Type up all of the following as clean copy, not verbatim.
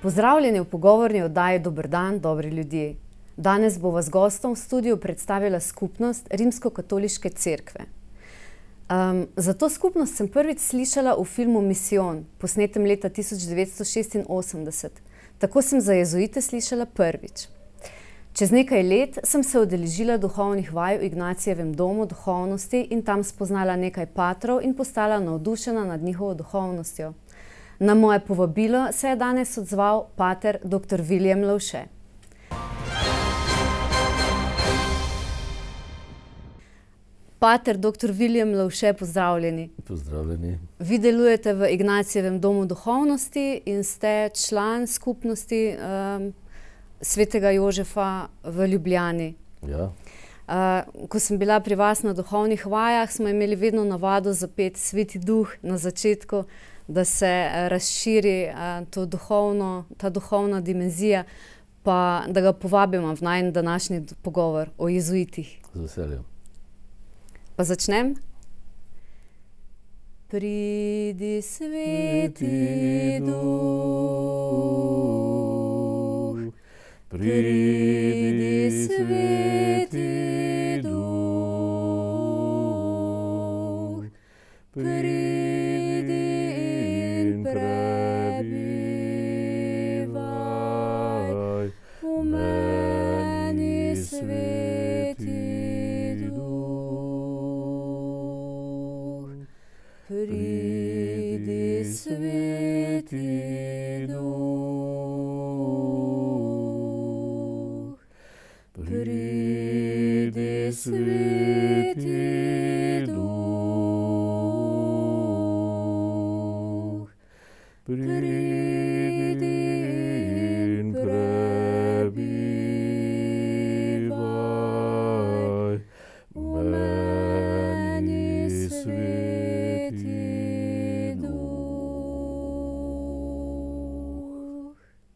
Pozdravljeni v pogovorni oddaji Dober dan, dobri ljudje. Danes bo vas gostom v studiu predstavila skupnost Rimskokatoliške cerkve. Za to skupnost sem prvič slišala v filmu Misijon, posnetem leta 1986. Tako sem za jezuite slišala prvič. Čez nekaj let sem se udeležila duhovnih vaj v Ignacijevem domu duhovnosti in tam spoznala nekaj patrov in postala navdušena nad njihovo duhovnostjo. Na moje povabilo se je danes odzval pater dr. Viljem Lovše. Pater dr. Viljem Lovše, pozdravljeni. Pozdravljeni. Vi delujete v Ignacijevem domu duhovnosti in ste član skupnosti Svetega Jožefa v Ljubljani. Ja. Ko sem bila pri vas na duhovnih vajah, smo imeli vedno navado zapeti Sveti duh na začetku, da se razširi ta duhovna dimenzija, pa da ga povabimo v najin današnji pogovor o jezuitih. Z veseljem. Pa začnem? Pridi, Sveti duh, pridi, Sveti duh, pridi in prebivaj v meni, Sveti duh. Pridi, Sveti duh, pridi, Sveti duh, pridi in prebivaj v meni, Sveti duh.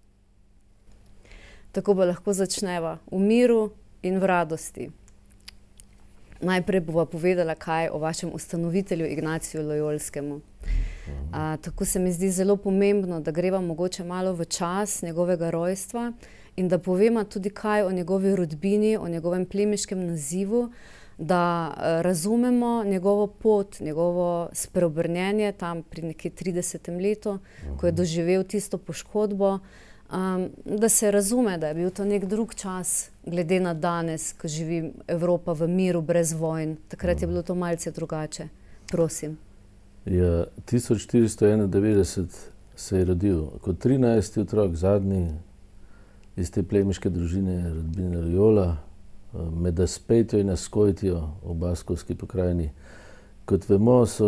Tako bo lahko začneva v miru in v radosti. Najprej bova povedala kaj o vašem ustanovitelju Ignaciju Lojolskemu. Tako se mi zdi zelo pomembno, da greva mogoče malo v čas njegovega rojstva in da povema tudi kaj o njegovi rodbini, o njegovem plemiškem nazivu, da razumemo njegovo pot, njegovo spreobrnjenje tam pri nekje 30. letu, ko je doživel tisto poškodbo, da se razume, da je bil to nek drug čas, glede na danes, ko živi Evropa v miru, brez vojn. Takrat je bilo to malce drugače. Prosim. Ja, 1491 se je rodil kot 13. otrok, zadnji iz te plemiške družine rodbine Loyola, med Aspejtijo in Ascojtijo v Baskovski pokrajini. Kot vemo, so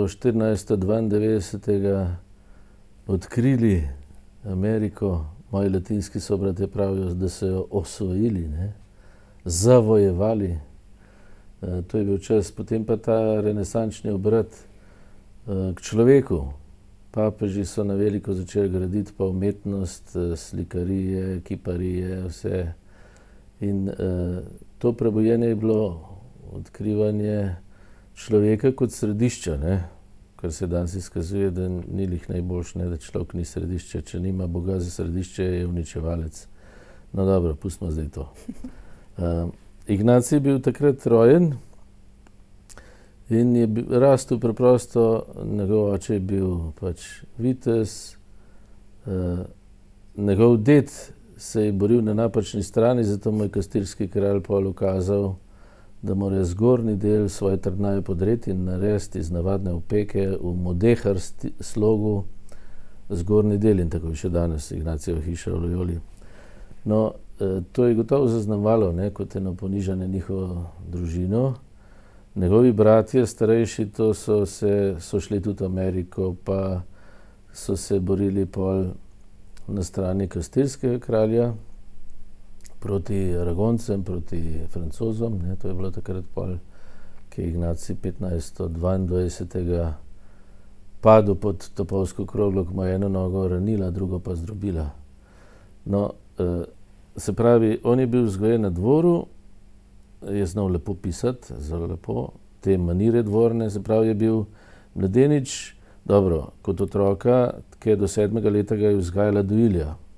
1492. odkrili Ameriko. Moji latinski sobratje pravijo, da so jo osvojili, zavojevali. To je bil čas, potem pa ta renesančni obrat k človeku. Papeži so na veliko začeli graditi pa umetnost, slikarije, kiparije, vse. In to prebojenje je bilo odkrivanje človeka kot središča, kar se danes izkazuje, da ni lih najboljše, da človek ni središče. Če nima Boga za središče, je uničevalec. No dobro, pustimo zdaj to. Ignacij je bil takrat rojen in je rastel preprosto. Njegov oče je bil pač vitez, njegov ded se je boril na napačni strani, zato mu je kastilski kralj pol ukazal, da mora zgornji del svoje trdnjave podreti in narediti iz navadne opeke v modehar slogu zgornji del, in tako je še danes Ignacijeva hiša v Loyoli. No, to je gotovo zaznamovalo kot eno ponižanje njihovo družino. Njegovi bratje starejši so šli tudi v Ameriko, pa so se borili pol na strani kastilskega kralja proti Aragoncem, proti Francozom. To je bilo takrat pol, ki je Ignacij 1522. padel pod topovsko kroglo, ko mu je eno nogo ranila, drugo pa zdrobila. No, se pravi, on je bil vzgojen na dvoru, je znal lepo pisati, zelo lepo, te manire dvorne, se pravi, je bil mladenič, dobro, kot otroka, ki je do 7. leta ga je vzgajala dojilja.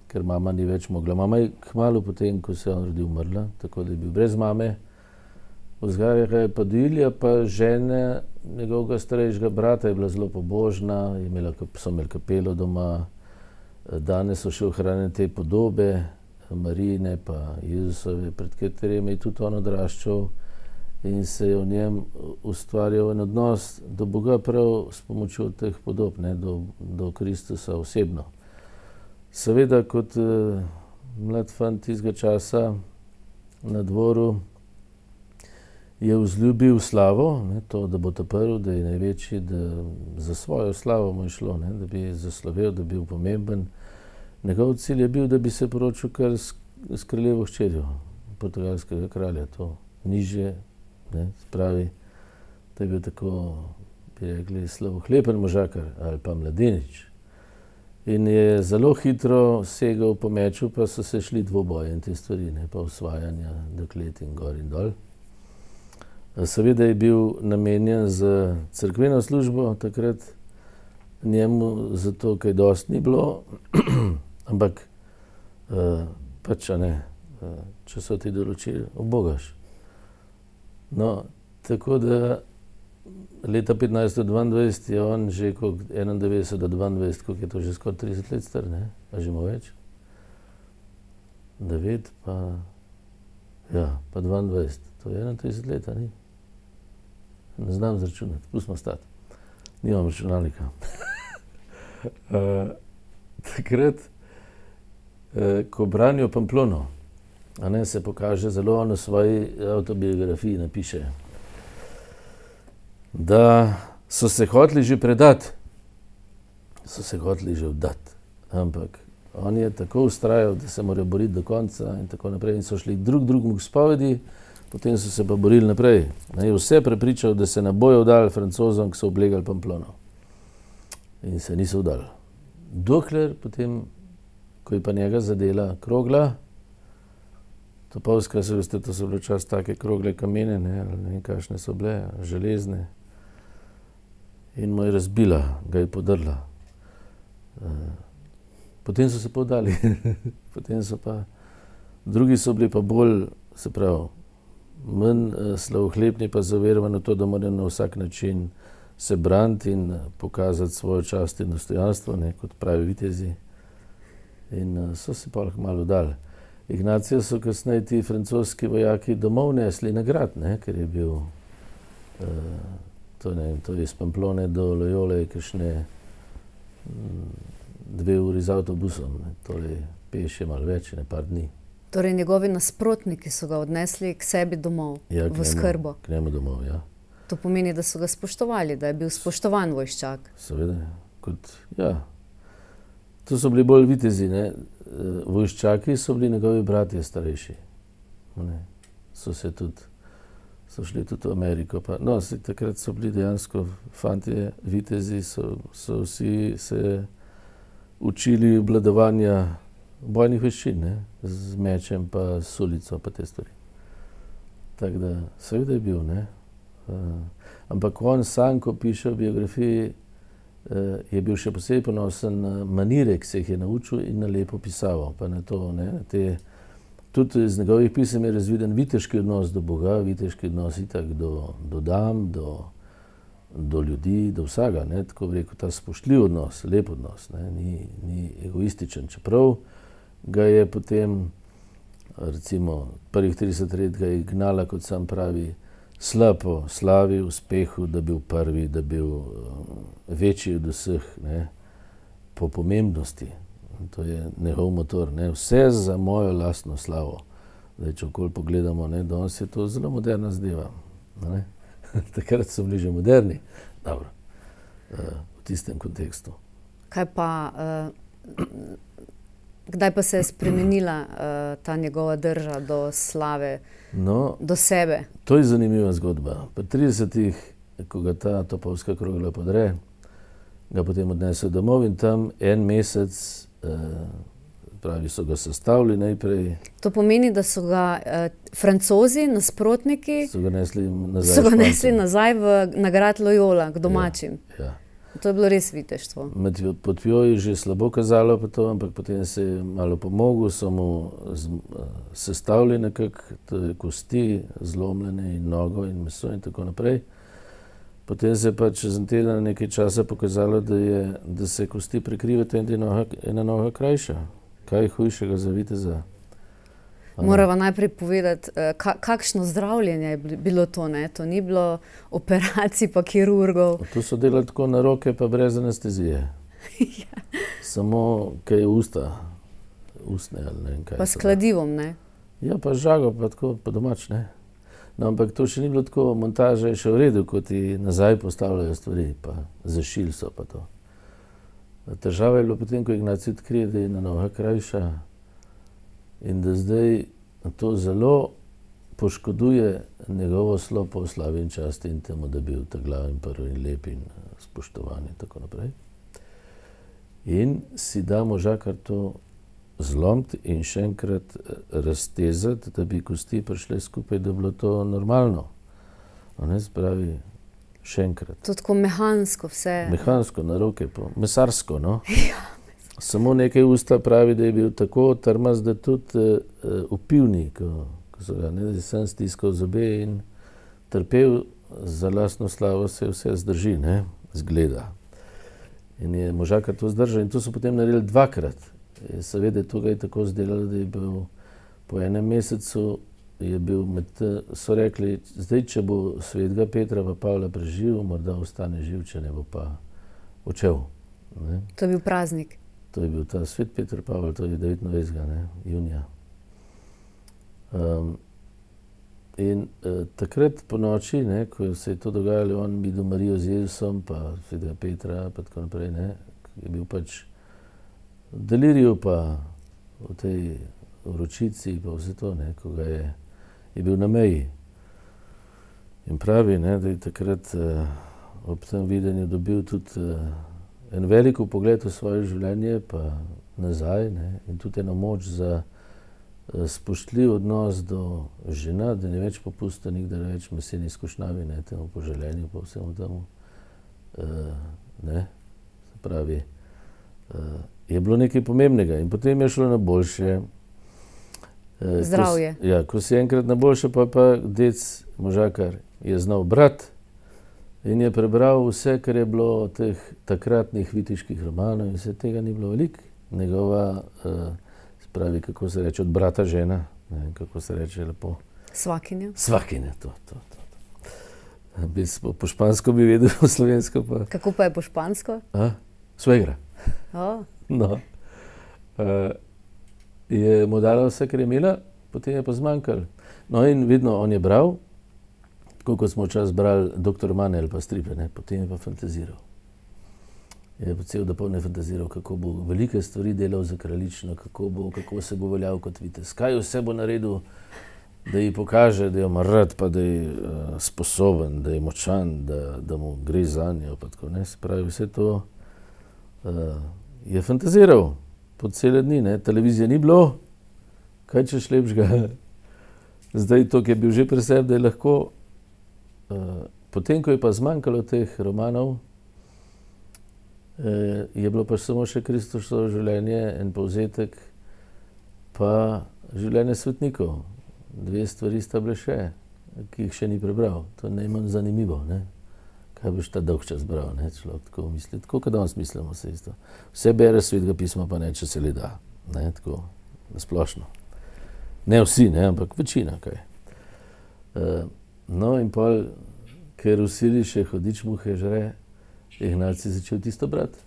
ker mama ni več mogla. Mama je kmalu potem, ko se je on rodil, umrla, tako da je bil brez mame. Vzgajala ga je pa Dilija, pa žena njegovega starejšega brata je bila zelo pobožna, so imeli kapelo doma. Danes so še ohranjene te podobe Marijine pa Jezusove, pred katerimi je tudi on odraščal in se je v njem ustvarjal en odnos do Boga prav s pomočjo teh podob, ne, do Kristusa osebno. Seveda kot mlad fant tistega časa na dvoru je vzljubil slavo, ne, to, da bo prvi, da je največji, da za svojo slavo mu je šlo, ne, da bi zaslovel, da bi bil pomemben. Njegov cilj je bil, da bi se poročil kar s kraljevo hčerjo portugalskega kralja, to nižje, ne, spravi, da je bil tako, bi rekli, slavohlepen možakar ali pa mladenič. In je zelo hitro segal po meču, pa so se šli dvoboje in te stvari, ne, pa osvajanja deklet in gor in dol. Seveda je bil namenjen za cerkveno službo takrat njemu, zato kaj dosti ni bilo, ampak pač, ne, če so ti določili, ubogaš. No, tako da leta 1522 je on že 91 do 92, koliko je to že skoraj 30 let star, ne? A že ima več? 9 pa, ja, pa 22, to je 31 leta, ni? Ne znam zračunati, pustimo stati. Nimam računalnika. Takrat, ko branijo Pamplono, a ne, se pokaže zelo on v svoji avtobiografiji napiše, da so se hoteli že predati, so se hoteli že vdati, ampak on je tako ustrajal, da se morajo boriti do konca in tako naprej in so šli drugemu k spovedi, potem so se pa borili naprej. Je vse prepričal, da se ne bojo vdali Francozom, ki so oblegali Pamplono. In se niso vdali. Dokler potem, ko je pa njega zadela krogla, Topovska, se veste, to so bile čas take krogle kamene, ne, ali ne vem, kakšne so bile, železne. In mu je razbila, ga je podrla. Potem so se pa vdali. Potem so pa, drugi so bili pa bolj, se pravi, manj slavohlepni, pa zaverovani v to, da morajo na vsak način se braniti in pokazati svojo čast in dostojanstvo, ne, kot pravi vitezi. In so se pa malo dali. Ignacija so kasneje ti francoski vojaki domov nesli na grad, ne, ker je bil, to ne vem, to je iz Pamplone do Loyole, kakšne 2 uri z avtobusom, ne, torej peš je malo več, ne, par dni. Torej njegovi nasprotniki so ga odnesli k sebi domov, ja, v skrbo. K njemu domov, ja. To pomeni, da so ga spoštovali, da je bil spoštovan vojščak. Seveda, kot, ja. To so bili bolj vitezi, ne. Vojščaki so bili njegovi bratje starejši. Ne. So šli tudi v Ameriko. Pa, no, takrat so bili dejansko fantje, vitezi, so vsi se učili obvladovanja bojnih veščin, ne, z mečem pa s sulico pa te stvari. Tako da, seveda je bil, ne. Ampak on sam, ko piše v biografiji, je bil še posebej ponosen na manire, ki se jih je naučil in na lepo pisavo. Pa na to, ne, tudi iz njegovih pisem je razviden viteški odnos do Boga, viteški odnos itak do dam, do ljudi, do vsega, ne, tako bi rekel, ta spoštljiv odnos, lep odnos, ne, ni egoističen, čeprav ga je potem, recimo, prvih 30 let ga je gnala, kot sam pravi, slabo slavi, uspehu, da bil prvi, da bil večji od vseh, ne, po pomembnosti. To je njegov motor, ne, vse za mojo lastno slavo. Zdaj, če okoli pogledamo, ne, danes je to zelo moderna zadeva, ne. Takrat so bili že moderni, dobro, v tistem kontekstu. Kaj pa, kdaj pa se je spremenila ta njegova drža do slave, do sebe? To je zanimiva zgodba. Pri 30-ih, ko ga ta Topovska krogla podre, ga potem odnesel domov in tam en mesec, pravi, so ga sestavili najprej. To pomeni, da so ga Francozi, nasprotniki, so ga nesli nazaj na grad Loyola, k domačim. Ja. To je bilo res viteštvo. Med potjo je že slabo kazalo, pa to, ampak potem se je malo pomogel, so mu sestavili nekako kosti, zlomljene in nogo in meso in tako naprej. Potem se je pa čez en teden nekaj časa pokazalo, da se kosti prekrivata in da je ena noga krajša. Kaj je hujšega za viteza? Morava najprej povedati, kakšno zdravljenje je bilo to, ne? To ni bilo operacij pa kirurgov. To so delali tako na roke, pa brez anestezije. Ja. Samo kaj usta, ustne ali ne vem kaj. Pa s kladivom, ne? Ja, pa žago, pa tako po domač, ne. No, ampak to še ni bilo tako, montaža je še v redu, ko ti nazaj postavljajo stvari, pa zašili so pa to. Težava je bilo potem, ko Ignacij odkrije, da je ena noga krajša in da zdaj to zelo poškoduje njegovo slopo v slavi in časti in temu, da bi bil ta glav in prvi in lep in spoštovan in tako naprej. In si da možakar to zlomiti in še enkrat raztezati, da bi kosti prišle skupaj, da bi bilo to normalno. Spravi, še enkrat. To tako mehansko vse. Mehansko, na roke, mesarsko, no. Ja. Samo nekaj usta pravi, da je bil tako trmast, da tudi upivni, ko so ga, ne, da sem stiskal zobe in trpel za lastno slavo, se vse zdrži, ne, zgleda. In je možakar to zdržal in to so potem naredili dvakrat. Seveda to ga je tako zdelalo, da je bil po enem mesecu, je bil so rekli, zdaj, če bo svetega Petra pa Pavla preživel, morda ostane živ, če ne bo pa odšel. To je bil praznik. To je bil ta svet Peter Pavel, to je 29. junija. In takrat po noči, ne, ko se je to dogajalo, on videl Marijo z Jezusom, pa svetega Petra, pa tako naprej, ne, je bil pač v deliriju, pa v tej vročici, pa vse to, ne, ko ga je bil na meji. In pravi, ne, da je takrat ob tem videnju dobil tudi en velik pogled v svoje življenje, pa nazaj, ne, in tudi eno moč za spoštljiv odnos do žena, da ne več popusta, nikdar več meseni skušnjavi, ne, temu poželjenju, pa vsemu temu. Ne, se pravi, je bilo nekaj pomembnega in potem je šlo na boljše. Zdravje. Ja, ko si enkrat na boljše, pa dec možakar je znal brati, in je prebral vse, kar je bilo od teh takratnih vitiških romanov in vse tega ni bilo veliko. Njegova, spravi, kako se reče, od brata žena, ne vem, kako se reče lepo. Svakinja. Svakinja, to. Po špansko bi vedel, po slovensko pa. Kako pa je po špansko? Suegra. No. Je mu dala vse, kar je imela, potem je pa zmanjkalo. No in vidno, on je bral, ko smo včasih brali Dr. Mane ali pa stripe, ne, potem je pa fantaziral. Je pa cel dopolne fantaziral, kako bo velike stvari delal za kraljično, kako se bo veljal kot vitez, kaj vse bo naredil, da ji pokaže, da jo ima rad, pa da je sposoben, da je močan, da mu gre za njo, pa tako, ne, se pravi, vse to je fantaziral po cele dni, ne, televizije ni bilo, kaj češ lepšega. Zdaj to, ki je bil že pri sebi, da je lahko. Potem, ko je pa zmanjkalo teh romanov, je bilo pa samo še Kristusovo življenje, en povzetek, pa življenje svetnikov. Dve stvari sta bile še, ki jih še ni prebral. To je najmanj zanimivo, ne. Kaj boš ta dolg čas bral, ne, človek tako misli. Tako, kot danes mislimo se isto. Vse bere svetega pisma, pa ne, če se le da. Ne, tako, nasplošno. Ne vsi, ne, ampak večina, kaj. No, in pol, ker vsili še hodič muhe žre, je Ignacij začel tisto brati.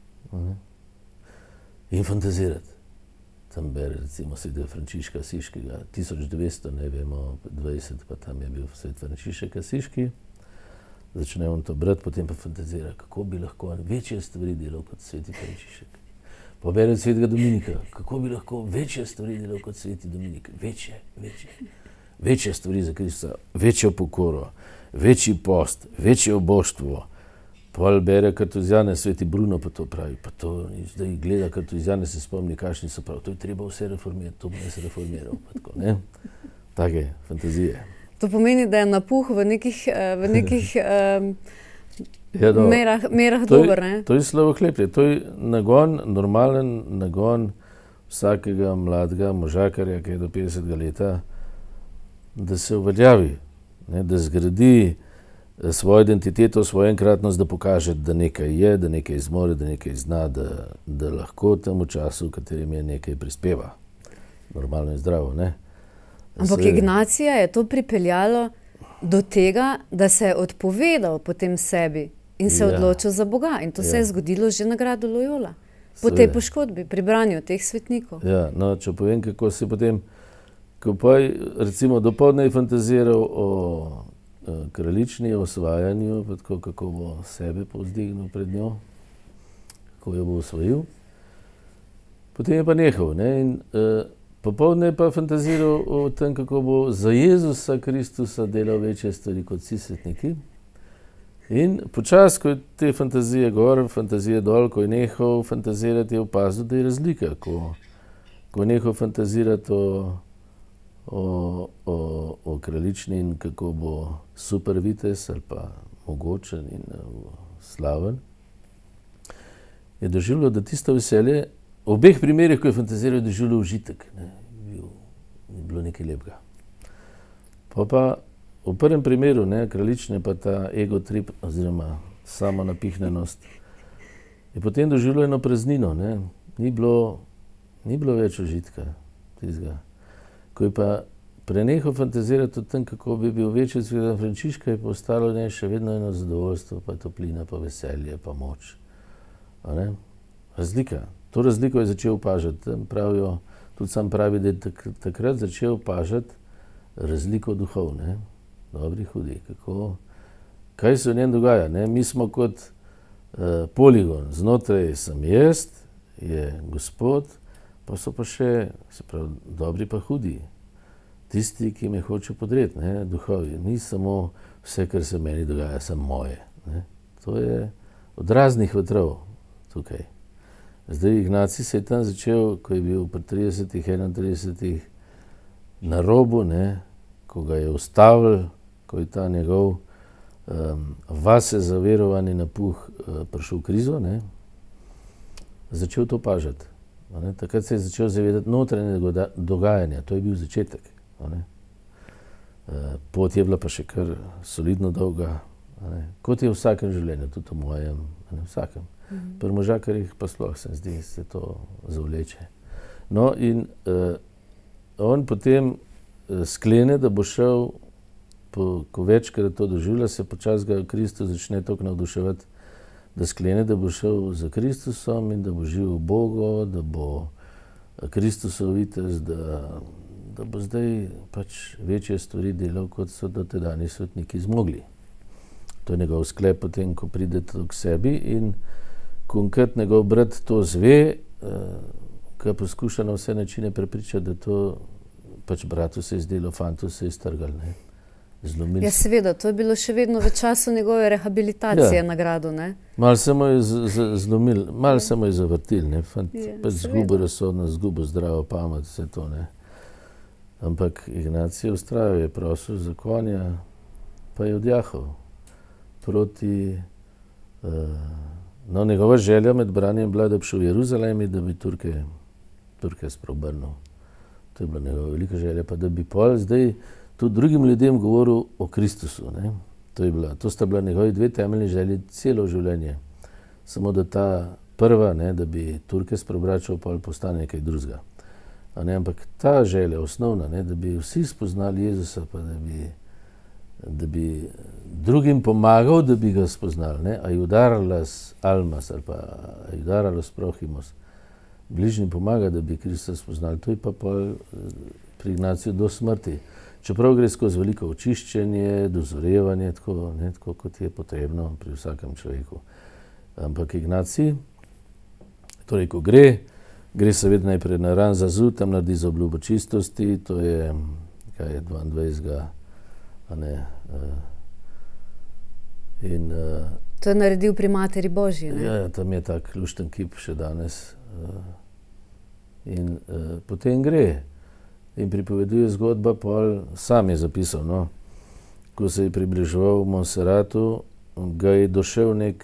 In fantazirati. Tam bere, recimo, svetega Frančiška Asiškega, 1200, ne vemo, 20, pa tam je bil svet Frančišek Asiški. Začne on to brati, potem pa fantazira, kako bi lahko večje stvari delal kot sveti Frančišek. Pa bere svetega Dominika, kako bi lahko večje stvari delal kot sveti Dominik. Večje stvari za Kristusa, večjo pokoro, večji post, večje oboštvo. Pol bere Kartuzijane, sveti Bruno pa to pravi, pa to zdaj gleda Kartuzijane, se spomni, kakšni so prav, to je treba vse reformirati, to bi ne se reformiral, pa tako, ne? Take fantazije. To pomeni, da je napuh v nekih Ja, no, merah dober, ne? To je slavoklepje, to je nagon, normalen nagon vsakega mladega možakarja, ki je do 50 leta, da se uveljavi, ne, da zgradi svojo identiteto, svojo enkratnost, da pokaže, da nekaj je, da nekaj zmore, da nekaj zna, da lahko v tem času, v katerem je nekaj prispeva. Normalno in zdravo, ne? Ampak Ignacija je to pripeljalo do tega, da se je odpovedal potem sebi in se odločil za Boga. In to se je zgodilo že na gradu Loyola. Po tej poškodbi, pri branju teh svetnikov. Ja, no, če povem, kako se potem, ko pa je, recimo, dopoldne fantaziral o kraljični, o osvajanju, tako, kako bo sebe povzdignil pred njo, kako jo bo osvojil. Potem je pa nehal, ne, in popoldne je pa fantaziral o tem, kako bo za Jezusa Kristusa delal večje stvari kot vsi svetniki. In počas, ko je te fantazije gor, fantazije dol, ko je nehal fantazirati, je opazil, da je razlika. Ko je nehal fantazirati o kraljični in kako bo super vitez ali pa mogočen in slaven, je doživljal, da tisto veselje, v obeh primerih, ko je fantaziral, je doživljal užitek. Je bilo nekaj lepega. Pa v prvem primeru, ne, kraljične, pa ta ego trip oziroma samo napihnenost, je potem doživljal eno praznino, ne. Ni bilo več užitka tistega. Ko je pa prenehal fantazirati o tem, kako bi bil večji sveta Frančiška, je pa ostalo še vedno eno zadovoljstvo, pa toplina, pa veselje, pa moč. Razlika. To razliko je začel opažati. Pravijo, tudi sam pravi, da je takrat začel opažati razliko duhov, ne. Dobri, hudi. Kaj se v njem dogaja, ne? Mi smo kot poligon. Znotraj sem jaz, je Gospod, pa so pa še, se pravi, dobri pa hudi. Tisti, ki me hoče podreti, ne, duhovi. Ni samo vse, kar se meni dogaja, samo moje. Ne. To je od raznih vetrov tukaj. Zdaj, Ignacij se je tam začel, ko je bil pri 30, 31 na robu, ne, ko ga je ustavil, ko je ta njegov vase zaverovani napuh prišel v krizo, ne, začel to opažati. Takrat se je začel zavedati notranjega dogajanja, to je bil začetek. Pot je bila pa še kar solidno dolga, kot je v vsakem življenju, tudi v mojem, vsakem. Pri možakarjih pa sploh se zdi, se to zavleče. No in on potem sklene, da bo šel, ko večkrat to doživlja, se počasi ga Kristus začne toliko navduševati, da sklene, da bo šel za Kristusom in da bo živel Bogu, da bo Kristusov vitez, da bo zdaj pač večje stvari delal, kot so dotedajni svetniki zmogli. To je njegov sklep potem, ko pride k sebi in ko enkrat njegov brat to zve, ko poskuša na vse načine prepričati, da to pač bratu se je zdelo, fantu se je strgal, ne. Zlomil. Ja, seveda, to je bilo še vedno v času njegove rehabilitacije na gradu, ne. Malo se mu je zlomil, malo se mu je zavrtil, ne. Fant pač zgubil razsodnost, zgubil zdravo pamet, vse to, ne. Ampak Ignacij vztrajal, je prosil za konja, pa je odjahal proti... No, njegova želja med branjem bila, da bi šel v Jeruzalem in da bi Turke spreobrnil. To je bila njegova velika želja, pa da bi pol zdaj tudi drugim ljudem govoril o Kristusu, ne. To sta bila njegovi dve temeljni želji celo življenje. Samo da ta prva, ne, da bi Turke spreobračal, pol postane nekaj drugega. Ampak ta želja, osnovna, ne, da bi vsi spoznali Jezusa, pa da bi drugim pomagal, da bi ga spoznali, ne, ajudar las almas ali pa ajudar los prohimos. Bližnjim pomaga, da bi Kristusa spoznali. To je pa pri Ignaciju do smrti. Čeprav gre skozi veliko očiščenje, dozorevanje, tako kot je potrebno pri vsakem človeku. Ampak Ignacij, torej ko gre seveda najprej na Aranzazu, tam naredi zaobljubo čistosti, to je, 22. To je naredil pri Materi Božji, ne? Ja, tam je tak lušten kip še danes. In potem gre in pripoveduje zgodba, pol sam je zapisal, no, ko se je približeval v Monserratu, ga je došel nek,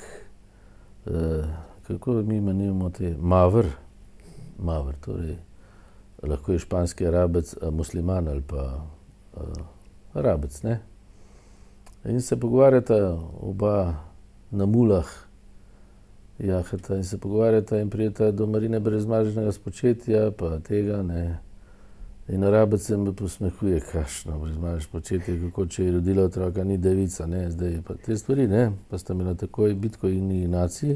kako mi imenujemo te, mavr, torej lahko je španski Arabec, musliman ali pa Arabec, ne. In se pogovarjata oba na mulah, jahata in se pogovarjata in prijeta do Marine brezmadežnega spočetja, pa tega, ne. In Arabec se me posmehuje, kakšno brezmadežno spočetje, kako če je rodila otroka, ni devica, ne, zdaj pa te stvari, ne. Pa sta imela takoj bitko in Ignacij,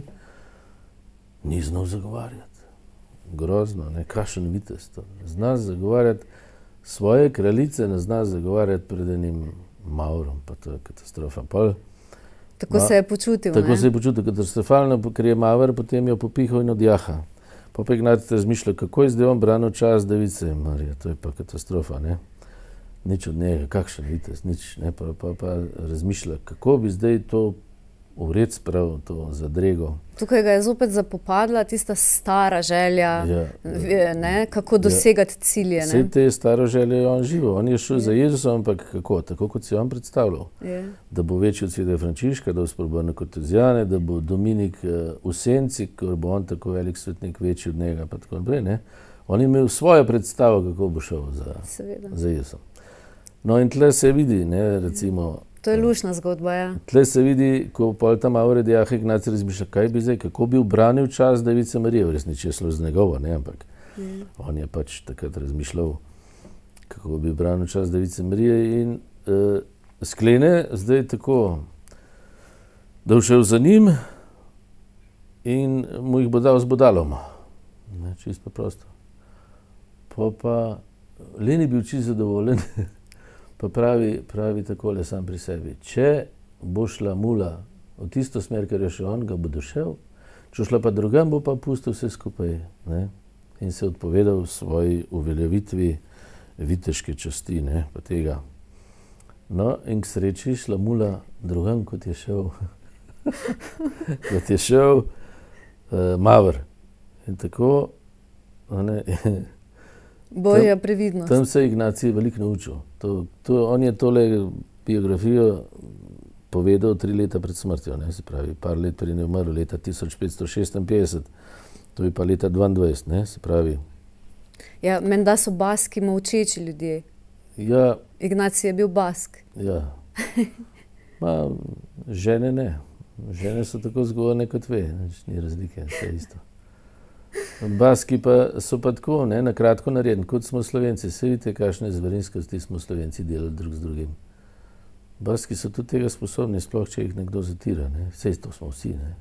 ni znal zagovarjati. Grozno, ne, kakšen vitez to. Zna zagovarjati svoje kraljice, ne zna zagovarjati pred enim mavrom, pa to je katastrofa. Tako se je počutil, ne? Tako se je počutil katastrofalno, ker je mavr potem jo popihal in odjaha. Pa Ignacij razmišlja, kako je zdaj on branil čas device, Marija, to je pa katastrofa, ne. Nič od njega, kakšen vitez, nič, ne, pa razmišlja, kako bi zdaj to vred spravil, to zadrego. Tukaj ga je zopet zapopadla tista stara želja, ne, kako dosegati cilje, ne. Vse te staro želje je on živel, on je šel za Jezusom, ampak kako, tako kot si on predstavljal. Da bo večji od sveta Frančiška, da bo spreobrnil Kortezijane, da bo Dominik v senci, ker bo on tako velik svetnik, večji od njega, pa tako naprej, ne. On je imel svojo predstavo, kako bo šel za Jezusom. No in tle se vidi, ne, recimo. To je luštna zgodba, ja. Tle se vidi, ko pol ta mavr odjaha, Ignacij razmišlja, kaj bi zdaj, kako bi ubranil čas device Marije, v resnici je šlo z njegovo, ne, ampak on je pač takrat razmišljal, kako bi ubranil čas device Marije in sklene zdaj tako, da bo šel za njim in mu jih bo dal z bodalom. Ne, čisto prosto. Pa le ni bil čisto zadovoljen. Pa pravi takole sam pri sebi, če bo šla mula v tisto smer, ker je še on, ga bo došel, če šla pa drugam, bo pa pustil vse skupaj, ne, in se odpovedal svoji uveljavitvi viteške časti, ne, pa tega. No, in k sreči šla mula drugam, kot je šel mavr. In tako, ne, Božja previdnost. Tam se je Ignacij veliko naučil. On je tole biografijo povedal 3 leta pred smrtjo, ne, se pravi, par let prej je umrl, leta 1556, to je pa leta 22, ne, se pravi. Ja, menda so Baski molčeči ljudje. Ja. Ignacij je bil Bask. Ja. Žene ne. Žene so tako zgovorne kot ve, ni razlike, vse isto. Baski pa so pa tako, ne, na kratko nareden, kot smo Slovenci. Se vidite, kakšne zverinskosti smo Slovenci delali drug z drugim. Baski so tudi tega sposobni, sploh če jih nekdo zatira, ne. Sej to smo vsi, ne.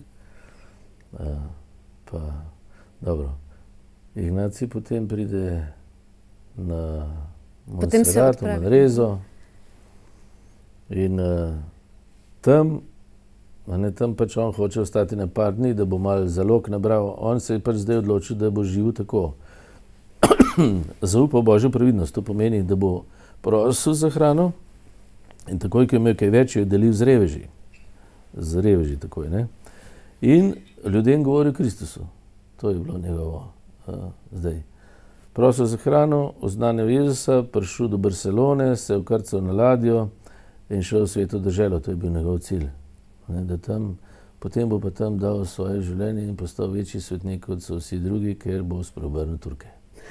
Pa, dobro. Ignacij potem pride na Montserrat, v Manrezo in tam pač on hoče ostati na par dni, da bo malo zalog nabral. On se je pač zdaj odločil, da bo živel tako. Zaupal Božjo previdnost, to pomeni, da bo prosil za hrano in takoj, ko je imel kaj več, jo je delil z reveži. Z reveži takoj, ne. In ljudem govori o Kristusu. To je bilo njegovo zdaj. Prosil za hrano, oznanil Jezusa, prišel do Barcelone, se vkrcal na ladjo in šel v sveto deželo. To je bil njegov cilj. Ne, da tam, potem bo pa tam dal svoje življenje in postal večji svetnik, kot so vsi drugi, ker bo spreobrnil Turke.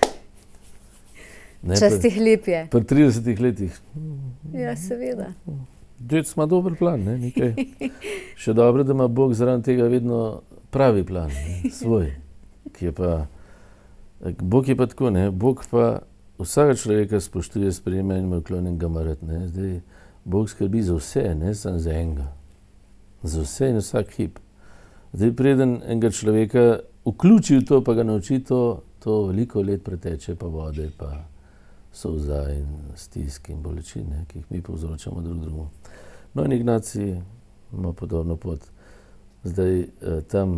Častih lep je. Pri 30 letih. Ja, seveda. Dec ima dober plan, ne, nekaj. Še dobro, da ima Bog zraven tega vedno pravi plan, ne, svoj. Ki je pa, Bog je pa tako, ne, Bog pa vsaka človeka spoštuje, sprejema in mu uklonjen ga marat, ne. Zdaj, Bog skrbi za vse, ne samo za enega. Za vse in vsak hip. Zdaj, preden enega človeka vključi v to, pa ga nauči to veliko let preteče, pa vode, pa solza in stisk in bolečine, ki jih mi povzročamo drug drugemu. No in Ignacij ima podobno pot. Zdaj, tam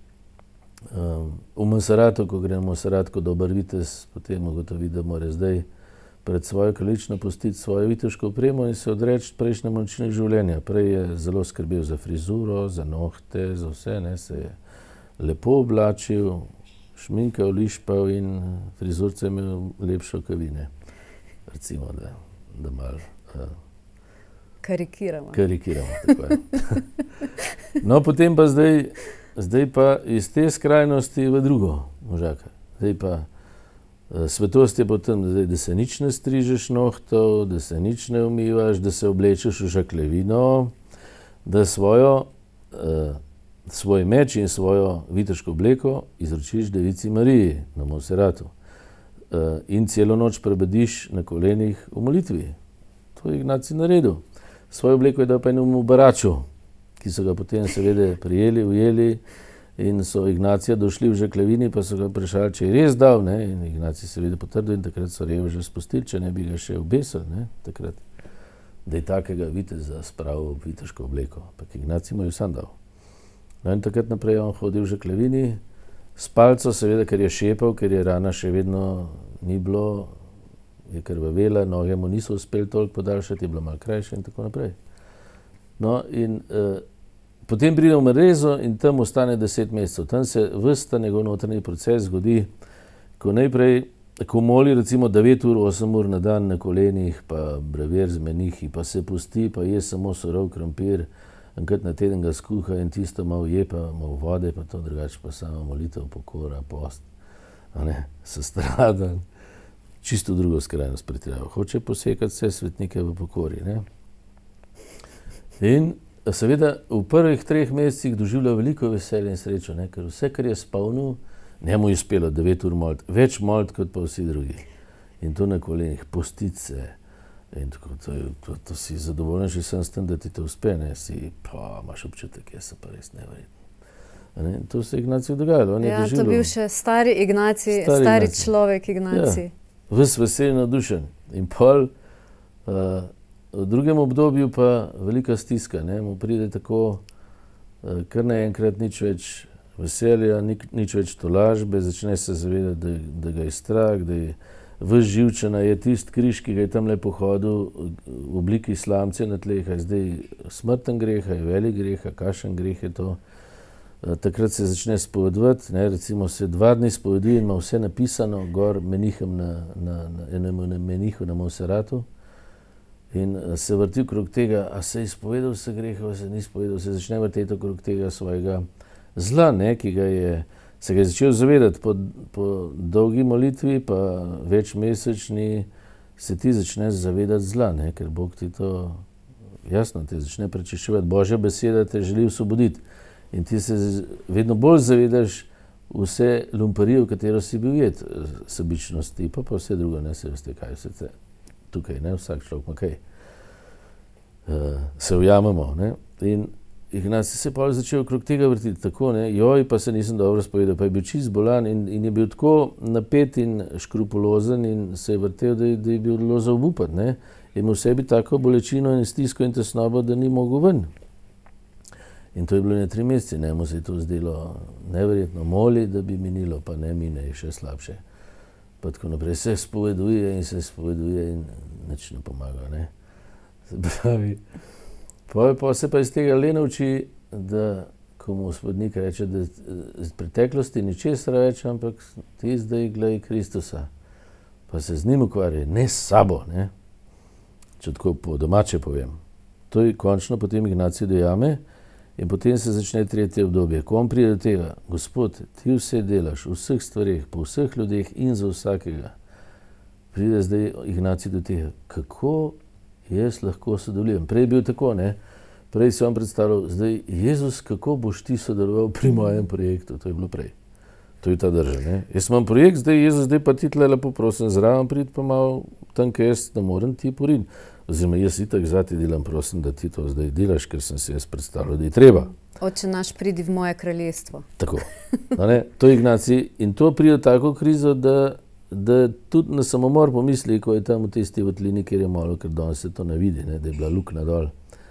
v Montserratu, ko gre na Montserrat kot dober vitez, potem ugotovi, da mora zdaj pred svojo kraljično pustiti svojo viteško opremo in se odreči prejšnjemu načinu življenja. Prej je zelo skrbel za frizuro, za nohte, za vse, ne, se je lepo oblačil, šminkal, lišpal in frizurce imel lepšo kavine. Recimo, da malo Karikiramo. Tako je. No, potem pa zdaj pa iz te skrajnosti v drugo možaka. Zdaj pa svetost je potem, da se nič ne strižeš nohtov, da se nič ne umivaš, da se oblečeš v žaklevino, da svoj meč in svojo viteško obleko izročiš Devici Mariji na Monserratu. In celo noč prebediš na kolenih v molitvi. To je Ignacij naredil. Svojo obleko je dal pa enemu baraču, ki so ga potem seveda prijeli, ujeli in so Ignacija došli v žaklevini, pa so ga vprašali, če je res dal, ne? In Ignacij seveda potrdil in takrat so reveže spustili, če ne bi ga še obesili, ne? Takrat, da je takega viteza spravil v viteško obleko. Ampak Ignacij mu je sam dal. No in takrat naprej on hodil v žaklevini, s palco seveda, ker je šepal, ker je rana še vedno ni bilo, je krvavela, noge mu niso uspeli toliko podaljšati, je bilo malo krajše in tako naprej. No in potem pride v Marezo in tam ostane 10 mesecev. Tam se ves ta njegov notranji proces zgodi, ko moli recimo 9 ur, 8 ur na dan na kolenih, pa brever z menihi, pa se pusti, pa je samo surov krompir, enkrat na teden ga skuha in tisto malo je, pa malo vode, pa to drugače pa samo molitev, pokora, post, sestradan. Čisto drugo skrajnost pretirajo. Hoče posekati vse svetnike v pokori. Ne? In seveda v prvih 3 mesecih doživlja veliko veselje in srečo, ne? Ker vse, kar je spolnil, njemu je uspelo 9 ur moliti, več moliti kot pa vsi drugi. In to na kolenih, postice. In tako, to si zadovoljen že sem s tem, da ti to uspe, ne? Imaš občutek, jaz sem pa res neverjetno. In to se je Ignaciju dogajalo. Ja, to bil še stari Ignacij, stari človek Ignacij. Ja. Ves vesel navdušen. In pol v drugem obdobju pa velika stiska, ne? Mu pride tako kar naenkrat nič več veselja, nič več tolažbe, začne se zavedati, da ga je strah, da je ves živčena, je tisti križ, ki ga je tam le pohodil v obliki slamce na tleh, je zdaj smrten greh, je velik greh, kakšen greh je to. Takrat se začne spovedovati, recimo se 2 dni spovedi in ima vse napisano gor menihem enemu menihu na Monserratu in se vrti okrog tega, a se je izpovedal vse grehe, a se ni izpovedal, se začne vrteti okrog tega svojega zla, ne, ki se ga je začel zavedati po dolgi molitvi, pa večmesečni se ti začneš zavedati zla, ne, ker Bog ti to jasno te začne prečiščevati. Božja beseda te želi osvoboditi. In ti se vedno bolj zavedaš vse lumparije, v katero si bil jet, sebičnosti, pa vse drugo, ne, se veste, kaj vse te tukaj, ne, vsak človek ima kaj. Se ujamemo, ne. In Ignacij se pa začel okrog tega vrtiti tako, ne, pa se nisem dobro spovedal, pa je bil čist bolan in je bil tako napet in škrupulozen in se je vrtel, da je bilo za obupati, ne. Je imel v sebi tako bolečino in stisko in tesnobo, da ni mogel ven. In to je bilo 3 mesece, ne, mu se je to zdelo neverjetno, moli, da bi minilo, pa ne mine, je še slabše. Pa tako naprej se spoveduje in nič ne pomaga, ne. Se pravi, pa se pa iz tega le nauči, da ko mu spodnik reče, da z preteklosti ničesar več, ampak ti zdaj glej Kristusa. Pa se z njim ukvarja, ne s sabo, ne. Če tako po domače povem. To je končno potem Ignacij dojame. In potem se začne 3. obdobje. Ko on pride do tega, Gospod, ti vse delaš, v vseh stvareh, po vseh ljudeh in za vsakega. Pride zdaj Ignacij do tega, kako jaz lahko sodelujem. Prej je bil tako, ne? Prej si on predstavljal, zdaj, Jezus, kako boš ti sodeloval pri mojem projektu? To je bilo prej. To je ta drža, ne? Jaz imam projekt, zdaj, Jezus, zdaj pa ti tle lepo prosim, zraven prid pa malo tam, kaj jaz ne morem ti porin. Oziroma, jaz itak zati delam, prosim, da ti to zdaj delaš, ker sem se jaz predstavljal, da je treba. Oče naš, pridi v moje kraljestvo. Tako. To je Ignacij in to pride v tako krizo, da tudi na samomor pomisli, ko je tam v tisti votlini, kjer je malo, ker danes se to ne vidi, ne, da je bila luknja dol.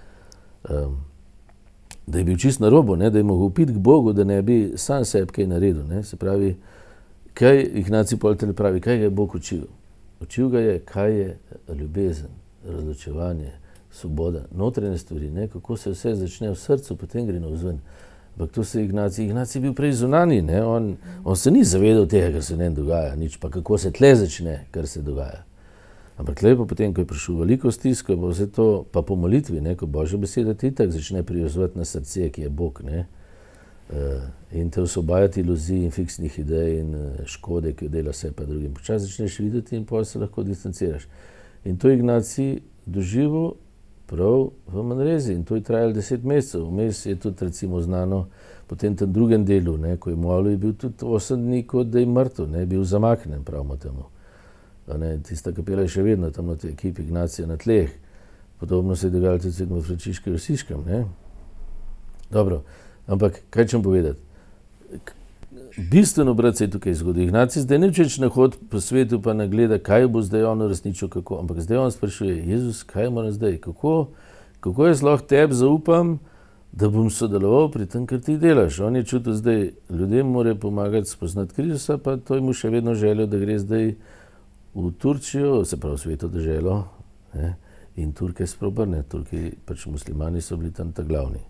Da je bil čist na robu, ne, da je mogel upiti k Bogu, da ne bi sam sebi kaj naredil. Ne. Se pravi, kaj Ignacij Poltelj pravi, kaj ga je Bog učil? Učil ga je, kaj je ljubezen, razločevanje, svoboda, notranje stvari, ne, kako se vse začne v srcu, potem gre navzven. Ampak to se Ignacij je bil prej zunanji, ne, on se ni zavedal tega, kar se ne dogaja, nič, pa kako se tle začne, kar se dogaja. Ampak lepo potem, ko je prišel veliko stisko, bo vse to, pa po molitvi, ne, ko Božja beseda ti tak začne privezovati na srce, ki je Bog, ne, in te osvobajati iluzij in fiksnih idej in škode, ki jo dela se pa drugim. Počas začneš videti in potem se lahko distanciraš. In to Ignacij doživel prav v Manrezi in to je trajalo 10 mesecev. Vmes je tudi recimo znano potem tem drugem delu, ne, ko je molil, je bil tudi 8 dni, kot da je mrtev, ne, bil zamaknen, pravimo temu. Ne, tista kapela je še vedno tam na tej ekipi Ignacija na tleh. Podobno se je dogajalo tudi v Frančiškem Rosiškem, ne. Dobro, ampak kaj ćem povedati? Bistveno brat se je tukaj zgodil. Ignacij zdaj ne več ne hodi po svetu pa ne gleda, kaj bo zdaj on uresničil, kako, ampak zdaj on sprašuje, Jezus, kaj moram zdaj, kako jaz lahko tebi zaupam, da bom sodeloval pri tem, kar ti delaš. On je čutil zdaj, ljudem mora pomagati spoznati Kristusa, pa to je mu še vedno želel, da gre zdaj v Turčijo, se pravi sveto deželo, ne, in Turke spreobrne. Turki, pač muslimani so bili tam ta glavni.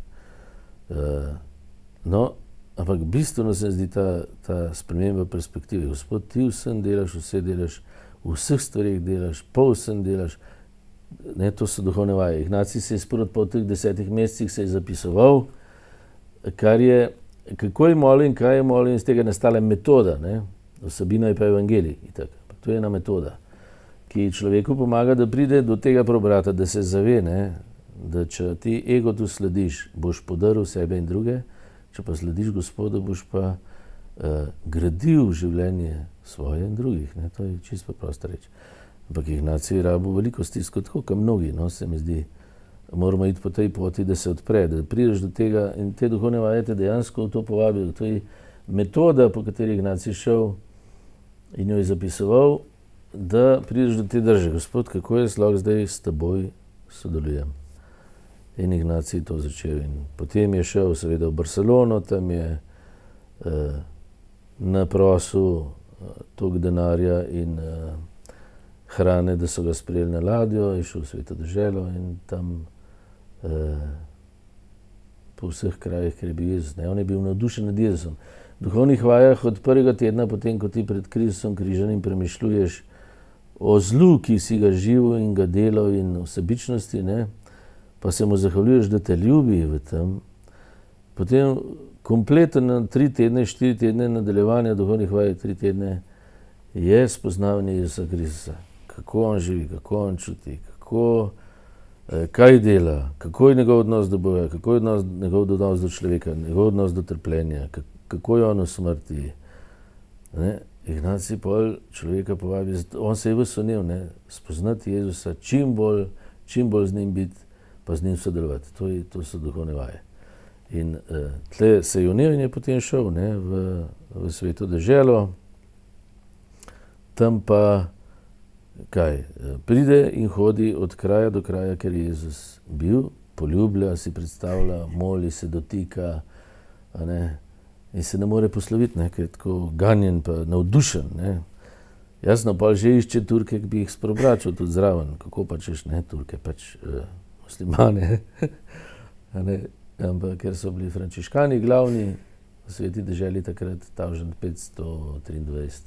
No, ampak bistveno se zdi ta sprememba perspektive. Gospod, ti vsem delaš, vse delaš, v vseh stvarih delaš, pol vsem delaš. Ne, to so duhovne vaje. Ignacij se je sprot po teh 10 mesecih se je zapisoval, kako je molil in kaj je molil in z tega nastala metoda. Ne. Vsebina je pa evangelij. To je ena metoda, ki človeku pomaga, da pride do tega preobrata, da se zave, ne, da če ti ego tu slediš, boš podaril sebe in druge, če pa slediš Gospodu, boš pa gradil življenje svoje in drugih. Ne. To je čisto prosta reč. Ampak Ignacij je rabil veliko stisko, tako kot mnogi, no, se mi zdi. Moramo iti po tej poti, da se odpre, da prideš do tega in te duhovne vaje te dejansko v to povabijo. To je metoda, po kateri Ignacij šel in jo je zapisoval, da prideš do te drže. Gospod, kako jaz lahko zdaj s teboj sodelujem? In Ignacij to začel. In potem je šel seveda v Barcelono, tam je naprosil toliko denarja in hrane, da so ga sprejeli na ladjo, je šel v sveto deželo in tam po vseh krajih, ker je bil Jezus. Ne, on je bil navdušen nad Jezusom. V duhovnih vajah od prvega tedna, potem, ko ti pred Kristusom križanim premišljuješ o zlu, ki si ga živel in ga delal in o sebičnosti, ne, pa se mu zahvaljuješ, da te ljubi v tem, potem kompletno 3 tedne, 4 tedne nadaljevanja duhovnih vaj, 3 tedne je spoznavanje Jezusa Kristusa. Kako on živi, kako on čuti, kaj dela, kako je njegov odnos do Boga, kako je njegov odnos do človeka, njegov odnos do trpljenja, kako je on v smrti. Ne? Ignacij pol človeka povabi, on se je vsunil, spoznati Jezusa, čim bolj z njim biti, pa z njim sodelovati. To so duhovne vaje. In tle se je unil in je potem šel v sveto deželo, tam pa kaj? Pride in hodi od kraja do kraja, ker je Jezus bil, poljublja, si predstavlja, moli se, dotika, in se ne more posloviti, ker je tako ganjen pa navdušen. Jasno, pa že išče Turke, ki bi jih spreobračal tudi zraven. Kako pa češ, Turke, pač muslimane. Ampak ker so bili frančiškani glavni v sveti deželi takrat 1523.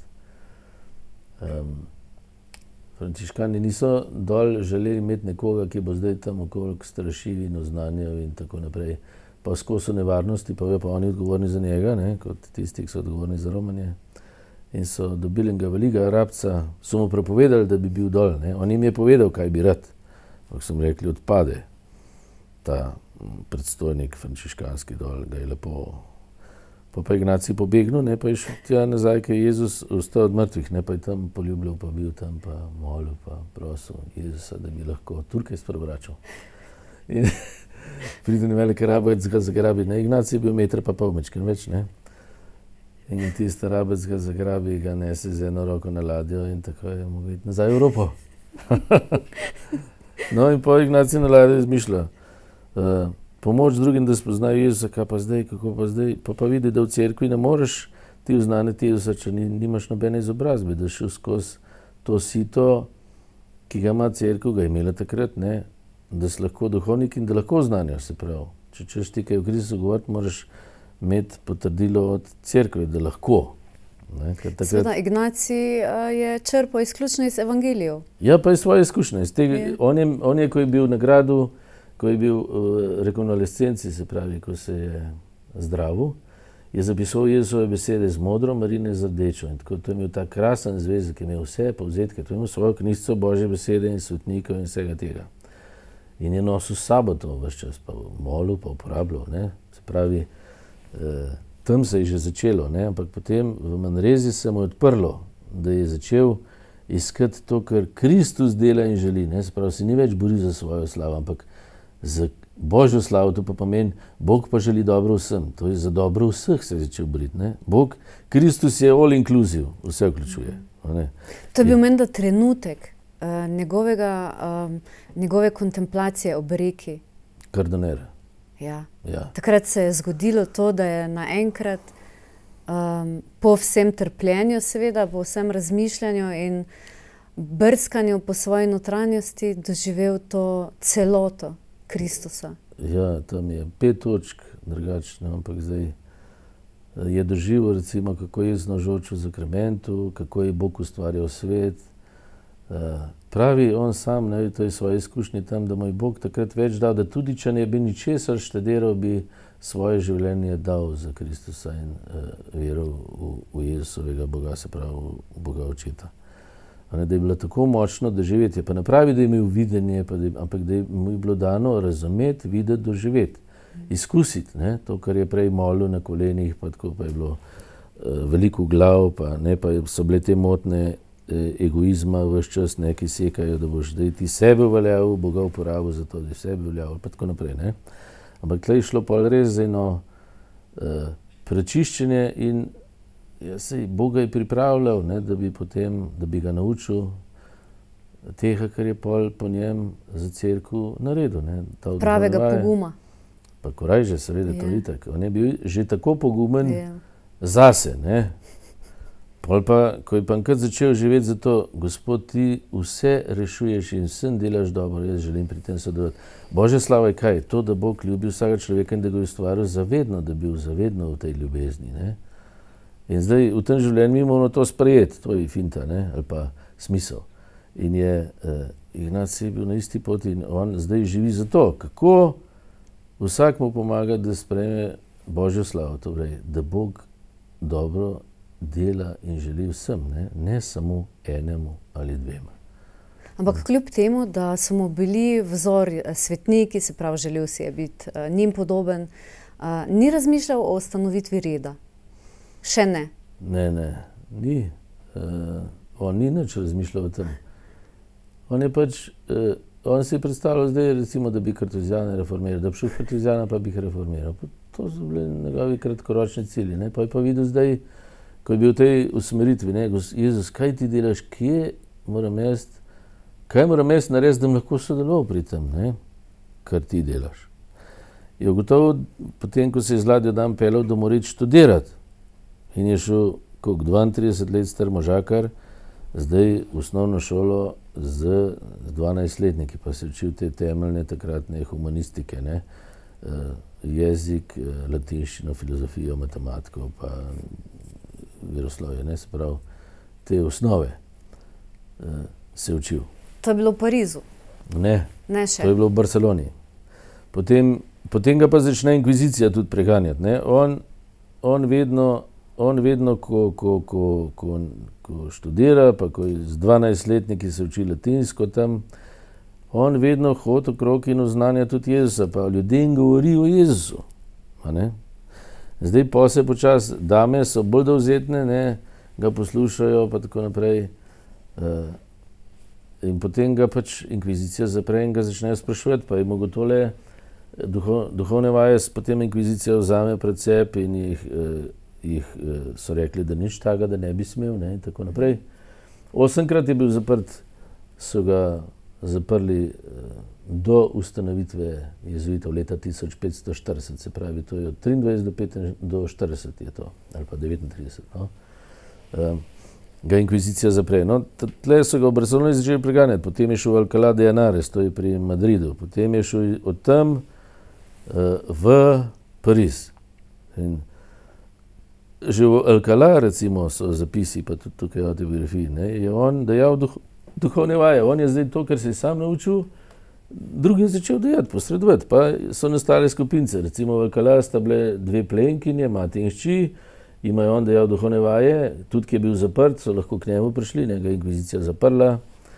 Frančiškani niso dol želeli imeti nekoga, ki bo zdaj tam okoliko strašil in oznanjal in tako naprej. Pa skozi nevarnosti, pa oni odgovorni za njega, kot tisti, ki so odgovorni za romanje. In so dobili enega velikega rabca, so mu prepovedali, da bi bil dol. On jim je povedal, kaj bi rad. Ampak so mu rekli, odpade. Ta predstojnik frančiškanski dol ga je lepo. Pa Ignacij pobegnil, pa je šel tja nazaj, ker je Jezus vstal od mrtvih, pa je tam poljubljal, pa bil tam, pa molil, pa prosil Jezusa, da bi lahko Turke spreobračal. In pride na velike rabec ga zagrabi, Ignacij je bil 1,5 metra mečken več, in tista rabec ga zagrabi, ga nese z eno roko na ladjo in tako je mogel iti nazaj v Evropo. No in pa Ignacij na ladjo izmišlja. Pomoč drugim, da spoznajo Jezusa, kaj pa zdaj, kako pa zdaj, pa vidi, da v cerkvi ne moreš ti oznaniti Jezusa, če nimaš nobene izobrazbe, da šel skozi to sito, ki ga ima cerkev, ga je imela takrat, da si lahko duhovnik in da lahko oznanjaš, se pravi. Če češ ti kaj v Kristusu govoriti, moraš imeti potrdilo od cerkve, da lahko. Seveda, Ignacij je črpal izključno iz evangelijev. Ja, pa iz svoje izkušnje. On je, ko je bil na gradu, ko je bil rekonvalescenci, se pravi, ko se je zdravil, je zapisal Jezusove besede z modro, Marine z rdečo. In tako to je imel ta krasen zvezek, je imel vse povzetke, to je imel svojo knjižico Božje besede in svetnikov in vsega tega. In je nosil s sabo to ves čas, pa molil, pa uporabljal. Ne? Se pravi, tam se je že začelo, ne? Ampak potem v Manrezi se mu je odprlo, da je začel iskati to, kar Kristus dela in želi. Ne? Se pravi, se ni več boril za svojo slavo, ampak za Božjo slavo, to pa pomeni, Bog pa želi dobro vsem. To je za dobro vseh se je začel boriti. Ne? Bog, Kristus je all inclusive, vse vključuje. Ne? To je bil menda trenutek njegove kontemplacije ob reki. Kardonera. Ja. Ja. Takrat se je zgodilo to, da je naenkrat po vsem trpljenju, seveda, po vsem razmišljanju in brskanju po svoji notranjosti doživel to celoto Kristusa. Ja, tam je 5 točk drugačno, ampak zdaj je doživel, recimo, kako je znožočil v zakramentu, kako je Bog ustvarjal svet. Pravi on sam, ne, to je svoje izkušnje tam, da mu je Bog takrat več dal, da tudi če ne bi ničesar štediral, bi svoje življenje dal za Kristusa in veril v Jezusovega Boga, se pravi v Boga Očeta. Da je bilo tako močno doživetje, pa ne pravi, da je imel videnje, ampak da je mu bilo dano razumeti, videti, doživeti, izkusiti, ne, to, kar je prej molil na kolenih, pa tako pa je bilo veliko glav, pa so bile te motne egoizma vse čas, ki sekajo, da boš zdaj ti sebe uveljavil, Boga uporabil za to, da je sebe uveljavil, pa tako naprej. Ne? Ampak tle je šlo pol res za eno prečiščenje in Boga je pripravljal, ne, da bi ga naučil tega, kar je pol po njem za cerkev naredil. Ne? Pravega poguma. Pa korajže, seveda, to itak. On je bil že tako pogumen zase, ne? Pol pa, ko je pa enkrat začel živeti za to, Gospod, ti vse rešuješ in vsem delaš dobro, jaz želim pri tem sodelovati. Božja slava je kaj? To, da Bog ljubi vsakega človeka in da ga je ustvaril zavedno, da bi bil zavedno v tej ljubezni. Ne? In zdaj v tem življenju mi moramo to sprejeti, to je finta, ne? Ali pa smisel. In je Ignacij bil na isti poti in on zdaj živi za to, kako vsak mu pomaga, da sprejme Božjo slavo, torej, da Bog dobro dela in želi vsem, ne samo enemu ali dvema. Ampak kljub temu, da so mu bili vzor svetniki, se pravi, želel si je biti njim podoben, ni razmišljal o ustanovitvi reda. Še ne. Ne, ni. On ni nič razmišljal o tem. On si je predstavljal zdaj, recimo, da bi kartuzijane reformiral, da bi šel kartuzijana, pa bi jih reformiral. To so bili njegovi kratkoročni cilji. Ne? Pa je pa videl zdaj, ko je bil v tej usmeritvi, ne, Jezus, kaj ti delaš, kaj moram jaz narediti, da bom lahko sodeloval pri tem, ne, kar ti delaš. Je ugotovil, potem, ko se je z ladjo dan peljal, da mora iti študirati. In je šel, 32 let star možakar, zdaj v osnovno šolo z 12-letniki, pa se učil te temeljne takratne humanistike, ne, jezik, latinščino, filozofijo, matematiko, pa veroslovje, ne, se pravi, te osnove se učil. To je bilo v Parizu? Ne, še. To je bilo v Barceloni. Potem ga pa začne inkvizicija tudi preganjati. Ne. On vedno, ko študira, pa ko z 12-letniki se uči latinsko tam, on vedno hodi okrog in oznanja tudi Jezusa, pa ljudem govori o Jezusu. Zdaj pa se počas, dame so bolj dovzetne, ne, ga poslušajo, pa tako naprej. In potem ga pač inkvizicija zapre in ga začnejo spraševati, pa je mogo tole duhovne vaje, potem inkvizicija vzame pred sebe in jih so rekli, da nič takega, da ne bi smel, ne, in tako naprej. 8-krat je bil zaprt, so ga zaprli do ustanovitve jezuitov leta 1540, se pravi, to je od 23 do 40 je to, ali pa 39, no. Ga inkvizicija zapre. No, tle so ga v Barceloni začeli preganjati, potem je šel v Alcalá de Henares, to je pri Madridu, potem je šel od tam v Pariz. In že v Alcalá, recimo, so zapisi, pa tudi tukaj v autobiografiji, ne, je on dejal duhovne vaje. On je zdaj to, kar se je sam naučil, drugim začel dejati, posredovati. Pa so nastale skupince. Recimo v Alcalá sta bile dve plenkinje, mati in hči, imajo on dejal duhovne vaje, tudi ki je bil zaprt, so lahko k njemu prišli, njega je inkvizicija zaprla.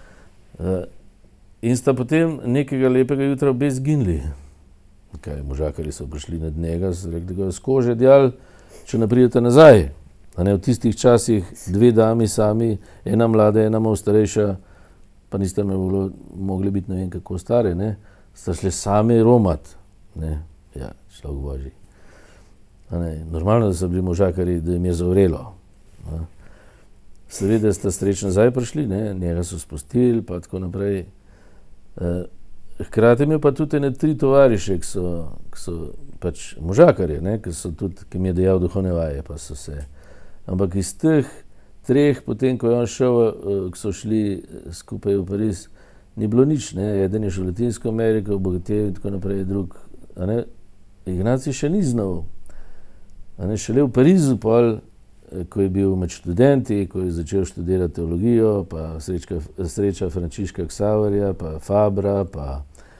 In sta potem nekega lepega jutra obe zginili. Kaj, možakarji so prišli nad njega, so rekli, da ga je s kože djal, če ne pridete nazaj. A ne, v tistih časih dve dami sami, ena mlada, ena malo starejša, pa niste mogli biti ne vem kako stare, ne, sta šli sami romat. Ne, ja, človek božji. A ne, normalno, da so bili možakarji, da jim je zavrelo. Seveda sta srečno nazaj prišli, ne, njega so spustili, pa tako naprej. Hkrati imel pa tudi ene tri tovariše, ki so pač možakarje, ne, ki mi je dejal duhovne vaje, pa so se. Ampak iz teh treh, potem, ko je on šel, ki so šli skupaj v Pariz, ni bilo nič, ne, eden je šel v Latinsko Ameriko, obogatel in tako naprej, drug, a ne, Ignacij še ni znal, a ne, šele v Parizu pol, ko je bil med študenti, ko je začel študirati teologijo, pa sreča Frančiška Ksaverja, pa Fabra, pa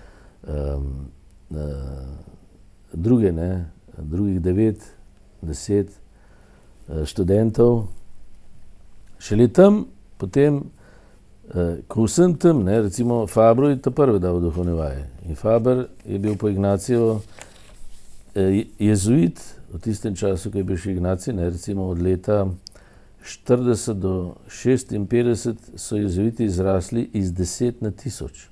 druge, ne, drugih 9, 10 študentov. Šele tam, potem, ko vsem tam, ne, recimo Fabru je ta prvi dal duhovne vaje. In Faber je bil po Ignaciju jezuit, v tistem času, ko je bil še Ignacij, ne, recimo od leta 40 do 56 so jezuiti izrasli iz 10 na 1000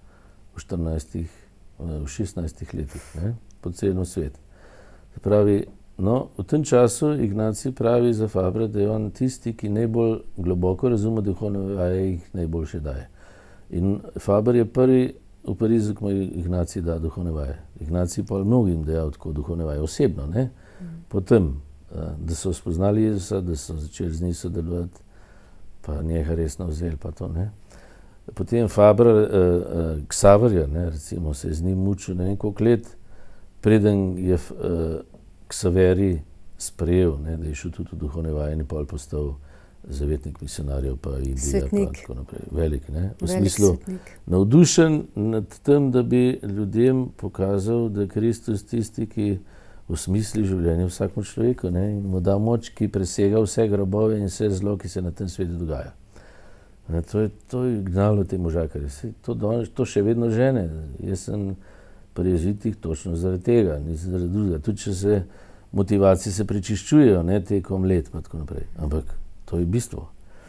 v 16 letih, ne, po celem svetu. Pravi, no, v tem času Ignacij pravi za Fabra, da je on tisti, ki najbolj globoko razume duhovne vaje, jih najboljše daje. In Faber je prvi v Parizu, ko mu Ignacij da duhovne vaje. Ignacij pa mnogim dejal tako duhovne vaje, osebno, ne. Potem, da so spoznali Jezusa, da so začeli z njim sodelovati, pa njega resno vzeli, pa to, ne. Potem Faber, Ksaverja, ne, recimo, se je z njim mučil ne vem koliko let, preden je Ksaverij sprejel, ne, da je šel tudi v duhovne vaje in pol postal zavetnik misionarjev, pa Indija, pa tako naprej. Velik, ne. V smislu navdušen nad tem, da bi ljudem pokazal, da je Kristus tisti, ki osmisli življenje vsakemu človeku, ne, in mu da moč, ki presega vse grobove in vse zlo, ki se na tem svetu dogaja. Ne, to je gnalo te možakarje. To še vedno žene. Jaz sem pri jezuitih točno zaradi tega, nisem zaradi drugega. Tudi če se motivacije se prečiščujejo, ne, tekom let, pa tako naprej. Ampak to je bistvo.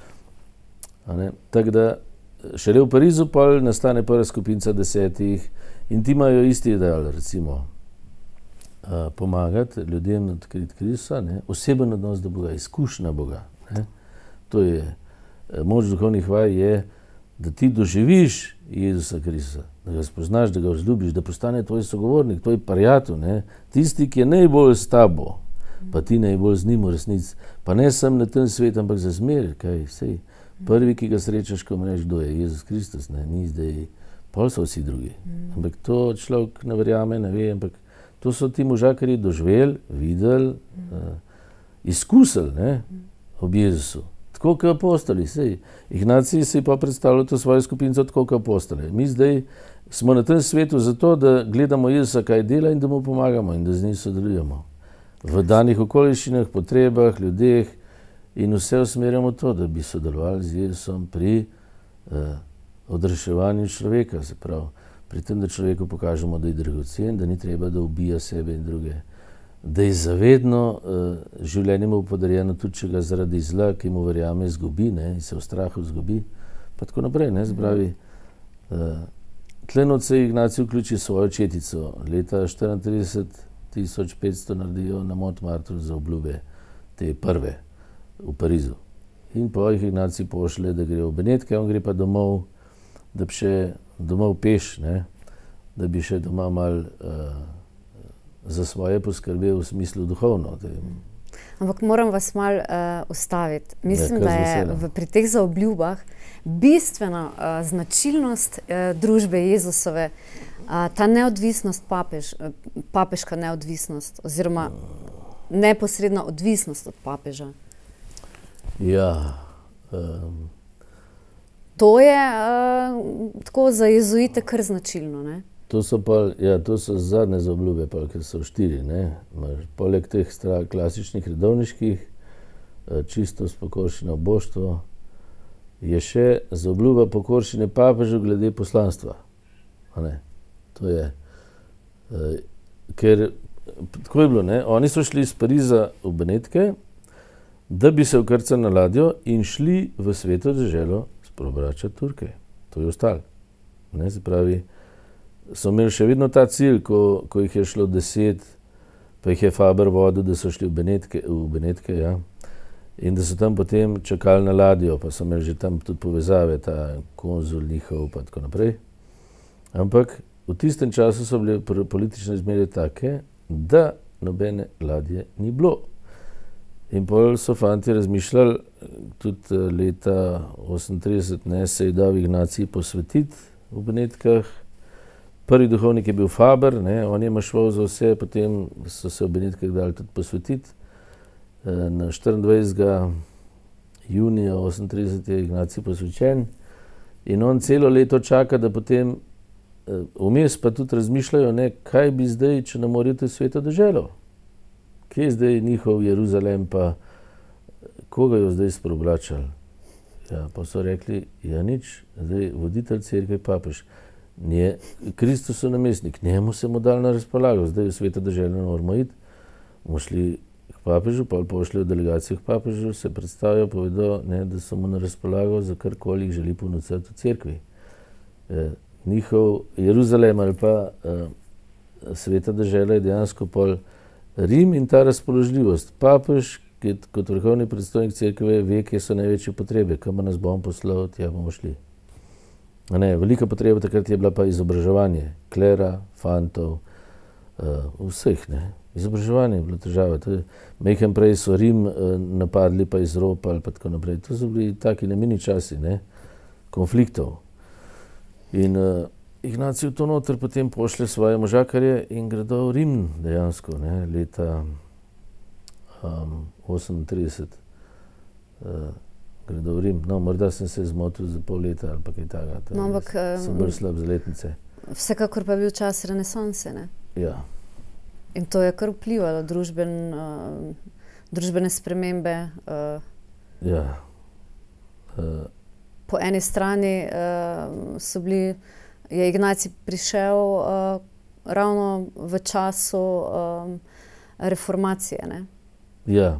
Tako da šele v Parizu pol nastane prva skupinca 10 in ti imajo isti ideal, recimo, pomagati ljudem odkriti Kristusa, ne, oseben odnos do Boga, izkušnja Boga, ne. To je, moč duhovnih vaj je, da ti doživiš Jezusa Kristusa, da ga spoznaš, da ga vzljubiš, da postane tvoj sogovornik, tvoj prijatelj, ne, tisti, ki je najbolj s tabo, pa ti najbolj z njim v resnici, pa ne sem na tem svetu, ampak za zmeraj, kaj, sej, prvi, ki ga srečaš, ko mu rečeš, kdo je Jezus Kristus, ne, ni zdaj, pol so vsi drugi, ampak to človek ne verjame, ne ve, ampak to so ti možakarji doživeli, videli, izkusili, ne, ob Jezusu. Tako kot apostoli, sej. Ignacij si pa predstavljal to svojo skupinco tako kot apostoli. Mi zdaj smo na tem svetu zato, da gledamo Jezusa, kaj dela in da mu pomagamo in da z njim sodelujemo. V danih okoliščinah, potrebah, ljudeh in vse usmerjamo to, da bi sodelovali z Jezusom pri odreševanju človeka, se pravi, pri tem, da človeku pokažemo, da je dragocen, da ni treba, da ubija sebe in druge, da je zavedno življenje mu podarjeno, tudi če ga zaradi zla, ki mu verjame, izgubi, ne, in se v strahu izgubi, pa tako naprej, ne, zbravi. Tle noč se Ignacij vključi svojo četico. Leta 34.500 naredijo na Montmartru za obljube, te prve v Parizu. In pa jih Ignacij pošle, da gre v Benetke, on gre pa domov, da bi še domov peš, ne, da bi še doma mal za svoje poskrbel v smislu duhovno. Ampak moram vas malo ustaviti. Mislim, da je pri teh zaobljubah bistvena značilnost družbe Jezusove, ta neodvisnost, papeška neodvisnost, oziroma neposredna odvisnost od papeža. Ja. To je tako za jezuite kar značilno, ne? To so zadnje zaobljube, ker so 4, ne. Poleg teh klasičnih redovniških, čistost, pokorščina, oboštvo, je še zaobljuba pokorščine papežu glede poslanstva. A ne. To je, ker tako je bilo, ne. Oni so šli iz Pariza v Benetke, da bi se vkrcali na ladjo in šli v Sveto deželo spreobračati Turke. To je ostalo. Ne, se pravi, so imeli še vedno ta cilj, ko jih je šlo 10, pa jih je Faber vodil, da so šli v Benetke, ja. In da so tam potem čakali na ladjo, pa so imeli že tam tudi povezave, ta konzul njihov, pa tako naprej. Ampak v tistem času so bile politične izmere take, da nobene ladje ni bilo. In potem so fanti razmišljali, tudi leta 38, ne, se je dal Ignacij posvetiti v Benetkah. Prvi duhovnik je bil Faber, ne, on je mašval za vse, potem so se v Benetkah dali tudi posvetiti. Na 24. junija 38 je Ignacij posvečen in on celo leto čaka, da potem vmes pa tudi razmišljajo, ne, kaj bi zdaj, če ne morajo v Sveto deželo. Kje je zdaj njihov Jeruzalem, pa koga jo zdaj spreobračali? Ja, pa so rekli, ja nič, zdaj voditelj cerkve papež. Kristus je namestnik, njemu se mu dal na razpolago, zdaj v Sveto deželo ne moramo iti. Bomo šli k papežu, pa pošljajo delegacijo k papežu, se predstavijo, povedo, ne, da so mu na razpolago za karkoli jih želi ponuditi v cerkvi. Njihov Jeruzalem ali pa Sveta dežela je dejansko pol Rim in ta razpoložljivost. Papež, ki kot vrhovni predstojnik cerkve ve, kje so največje potrebe, kamor nas bom poslal, tja bomo šli. Ne, velika potreba takrat je bila pa izobraževanje klera, fantov, vseh, ne. Izobraževanje je bila težava. Mejhen prej so Rim napadli, pa izropali, pa tako naprej. To so bili taki nemini časi, ne, konfliktov. In Ignacij to noter potem pošlje svoje možakarje in gredo v Rim dejansko, ne, leta 38. Gredo v Rim. No, morda sem se zmotil za pol leta ali pa kaj takega. No, ampak sem bolj slab za letnice. Vsekakor pa je bil čas renesanse, ne? Ja. In to je kar vplivalo, družbene spremembe. Ja. Po eni strani je Ignacij prišel ravno v času reformacije, ne? Ja.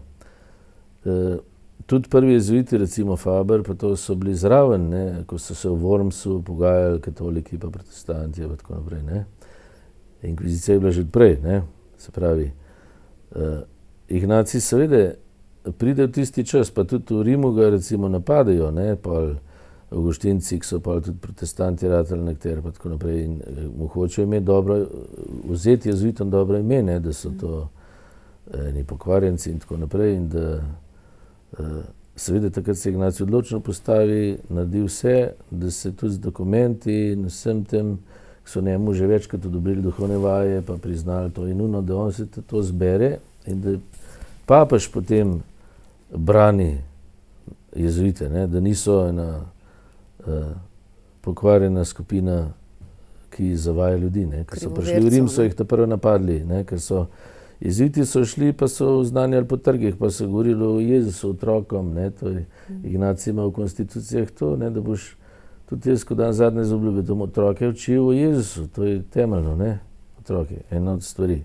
Tudi prvi jezuiti, recimo Faber, pa to so bili zraven, ne, ko so se v Wormsu pogajali katoliki pa protestanti pa tako naprej, ne. Inkvizicija je bila že odprej, ne, se pravi. Ignacij seveda pride v tisti čas, pa tudi v Rimu ga recimo napadajo, ne, pol Avguštinci, ki so pol tudi protestanti ratali nekateri pa tako naprej in mu hočejo imeti dobro, vzeti jezuitom dobro ime, ne, da so to eni pokvarjenci in tako naprej in da seveda takrat se Ignacij odločno postavi, naredi vse, da se tudi z dokumenti in vsem tem, ki so njemu že večkrat odobrili duhovne vaje, pa priznali to in ono, da on se to zbere in da papež potem brani jezuite, ne, da niso ena pokvarjena skupina, ki zavaja ljudi, ne, ker so prišli v Rim, so jih prvo napadli, ne, ker so jezuiti so šli, pa so oznanjali po trgih, pa so govorili o Jezusu otrokom, ne, to je Ignacij ima v konstitucijah to, ne, da boš tudi jaz, ko dan zadnje zobljube, da otroke učil o Jezusu, to je temeljno, ne, otroke, ena od stvari.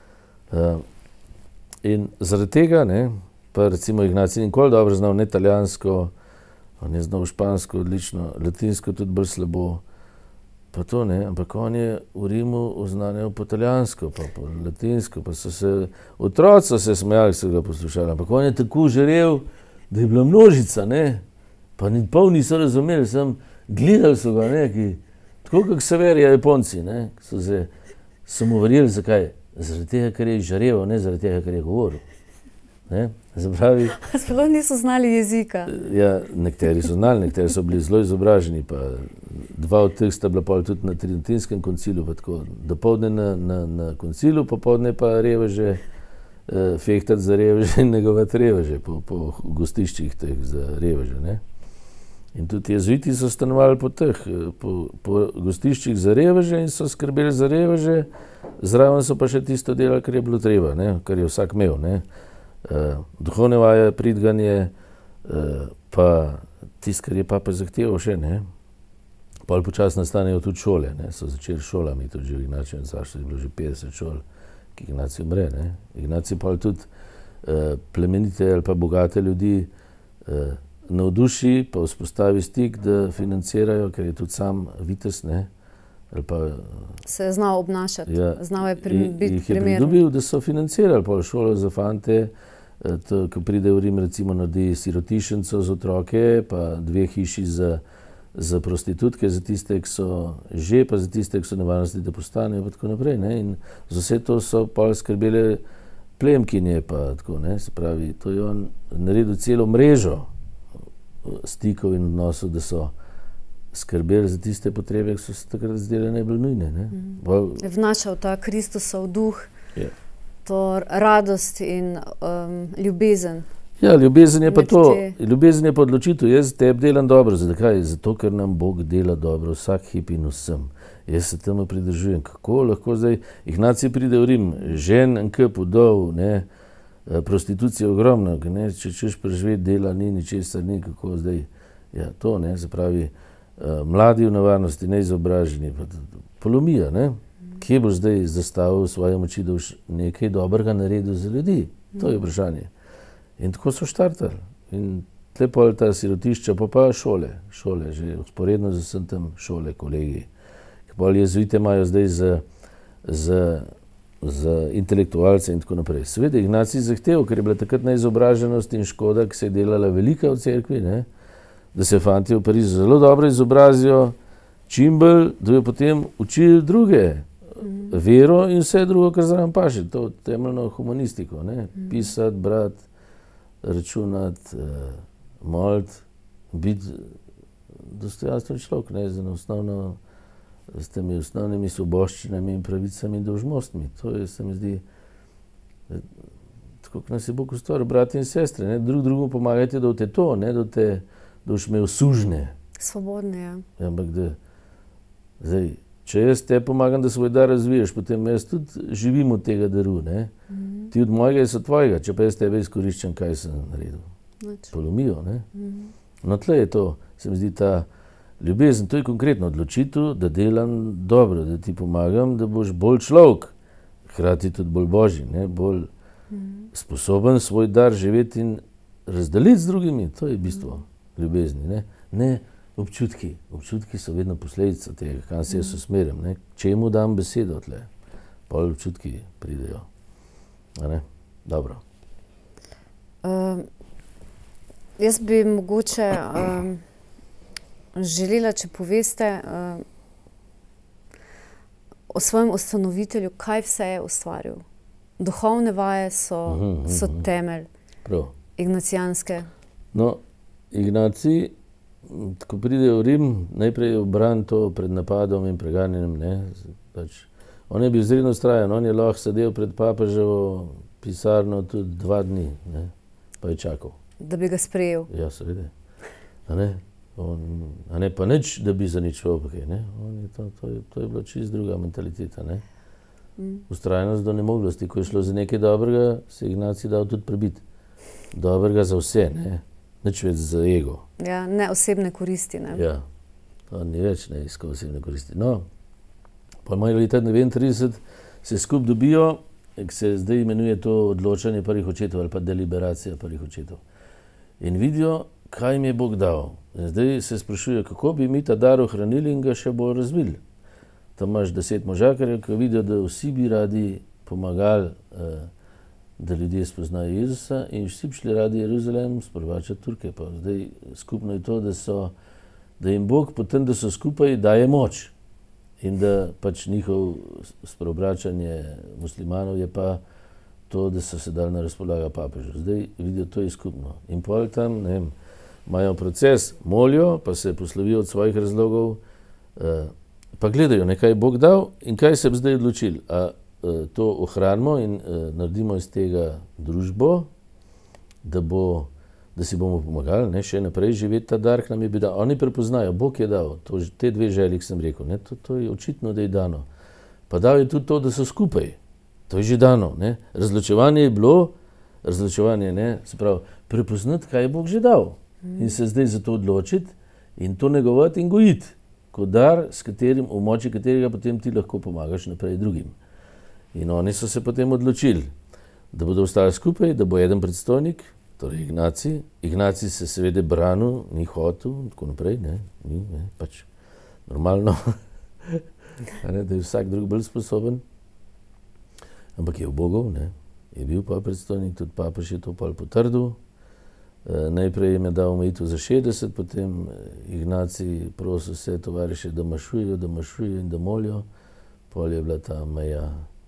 In zaradi tega, ne, pa recimo Ignacij nikoli dobro znal ne italijansko, on je znal špansko odlično, latinsko tudi bolj slabo, pa to ne, ampak on je v Rimu oznanjal po italijansko, pa po latinsko, pa so se, otroci so se smejali, so ga poslušali, ampak on je tako žarel, da je bila množica, ne, pa pol niso razumeli, gledali so ga, ne, tako kako Severijo Japonci, ne, so mu verjeli, zakaj? Zaradi tega, ker je žareval, ne zaradi tega, ker je govoril. Ne? Zapravi, sploh niso znali jezika. Ja, nekateri so znali, nekateri so bili zelo izobraženi, pa dva od teh sta bila pol tudi na Tridentinskem koncilu, pa tako, dopoldne na koncilu, popoldne pa reveže fehtati za reveže in negovati reveže po gostiščih teh za reveže. Ne? In tudi jezuiti so stanovali po gostiščih za reveže in so skrbeli za reveže, zraven so pa še tisto delali, kar je bilo treba, ne? Kar je vsak imel. Ne? Duhovne vaje, pridganje, pa tisto, kar je papa zahteval še. Ne? Pol počasno nastanejo tudi šole, ne? So začeli šolami, tudi že v Ignačevem carstvu je bilo že 50 šol, ki Ignacij umre. Ne? Ignacij pa tudi plemenite ali pa bogate ljudi navduši, pa vzpostavi stik, da financirajo, ker je tudi sam vitez, ne? Ali pa se je znal obnašati, znal je biti jih je pridobil, da so financirali pol šolo za fante, ko pride v Rim, recimo naredi sirotišnico za otroke, pa 2 hiši za prostitutke, za tiste, ki so že, pa za tiste, ki so nevarnosti, da postanejo, pa tako naprej. Ne? In za vse to so pol skrbele plemkinje, pa tako, ne? Se pravi, to je on naredil celo mrežo stikov in odnosov, da so skrbeli za tiste potrebe, ki so se takrat zdele najbolj nujne. Ne? Vnašal ta Kristusov duh, to radost in ljubezen. Ja, ljubezen je pa to. Ljubezen je pa odločitev. Jaz tebi delam dobro. Zakaj? Zato, ker nam Bog dela dobro vsak hip in vsem. Jaz se temu pridržujem. Kako lahko zdaj Ignacij pride v Rim, žen, enkep, vdov, ne? Prostitucija je ogromna, ne? Če češ preživeti, dela ni, ničesar ni, kako zdaj. Ja, to, ne? Se pravi, mladi v nevarnosti, neizobraženi, polomija, ne? Kje boš zdaj zastavil svoje moči, da boš nekaj dobrega naredil za ljudi? To je vprašanje. In tako so štartali. In tle pol ta sirotišča, pa šole, že usporedno z vsem tam šole, kolegi. Pol jezuite imajo zdaj za intelektualce in tako naprej. Seveda Ignacij zahteval, ker je bila takrat neizobraženost in škoda, ki se je delala velika v cerkvi, ne? Da se fanti v Parizu zelo dobro izobrazijo, čim bolj, da jo potem učili druge, vero in vse drugo, kar zraven paše, to temeljno humanistiko, ne? Pisati, brati, računati, moliti, biti dostojanstven človek, ne, s temi osnovnimi svoboščinami in pravicami in dolžnostmi. To je, se mi zdi, tako, kot nas je Bog ustvaril, brati in sestre, ne, drugemu pomagajte, da boste to, ne, da boš imel sužnje. Svobodne, ja. Ampak zdaj, če jaz te pomagam, da svoj dar razviješ, potem jaz tudi živim od tega daru, ne. Ti od mojega jaz od tvojega, če pa jaz tebe izkoriščam, kaj sem naredil. Polomijo, ne. No, tle je to, se mi zdi ta ljubezen, to je konkretno odločitev, da delam dobro, da ti pomagam, da boš bolj človek, hkrati tudi bolj božji, ne, bolj sposoben svoj dar živeti in razdeliti z drugimi, to je bistvo ljubezni, ne. Ne občutki, občutki so vedno posledica tega, kam se jaz usmerjam, ne, čemu dam besedo tle, pol občutki pridejo, a ne, dobro. Jaz bi mogoče želela, če poveste o svojem ustanovitelju, kaj vse je ustvaril. Duhovne vaje so temelj ignacijanske. No, Ignacij, ko pride v Rim, najprej je obran to pred napadom in preganjanjem, ne, pač. On je bil izredno vztrajen, on je lahko sedel pred papeževo pisarno tudi 2 dni, ne, pa je čakal. Da bi ga sprejel. Ja, seveda. A ne? A ne pa nič, da bi za nič kaj, ne? To je bila čisto druga mentaliteta, ne? Vztrajnost do nemoglosti. Ko je šlo za nekaj dobrega, se je Ignacij dal tudi prebiti. Dobrega za vse, ne? Nič več za ego. Ja, ne osebne koristi, ne? Ja, to ni več, ne, iskal osebne koristi. No, pa imajo leta 39 se skupaj dobijo, ki se zdaj imenuje to odločanje prvih očetov ali pa deliberacija prvih očetov. In vidijo, kaj jim je Bog dal. In zdaj se sprašujejo, kako bi mi ta dar ohranili in ga še bolj razvili. Tam imaš 10 možakarjev, ki vidijo, da vsi bi radi pomagali, da ljudje spoznajo Jezusa in vsi bi šli radi Jeruzalem sprovačati Turke. Pa zdaj skupno je to, da jim Bog potem, da so skupaj, daje moč. In da pač njihov spreobračanje muslimanov je pa to, da so se dali na razpolago papežu. Zdaj vidijo, to je skupno. In pol tam, ne vem, imajo proces, molijo, pa se poslovijo od svojih razlogov, pa gledajo, nekaj je Bog dal in kaj se bi zdaj odločili. to ohranimo in naredimo iz tega družbo, da si bomo pomagali, ne, še naprej živeti ta dar, nam je bil dan. Oni prepoznajo, Bog je dal, te dve želji, ki sem rekel, ne, to je očitno, da je dano. Pa dal je tudi to, da so skupaj. To je že dano. Ne. Razločevanje je bilo, se pravi, prepoznati, kaj je Bog že dal. In se zdaj za to odločiti in to negovati in gojiti. Kot dar, v moči katerega potem ti lahko pomagaš naprej drugim. In oni so se potem odločili, da bodo ostali skupaj, da bo eden predstojnik, torej Ignacij. Ignacij se seveda branil, ni hotel, tako naprej, ni, pač normalno, da je vsak drug bolj sposoben. Ampak je ubogov, je bil pa predstojnik, tudi papež je to pol potrdil. Najprej jim je dal omejitev za 60, potem Ignacij prosil vse tovariše, da mašujejo in da molijo. Pol je bila ta meja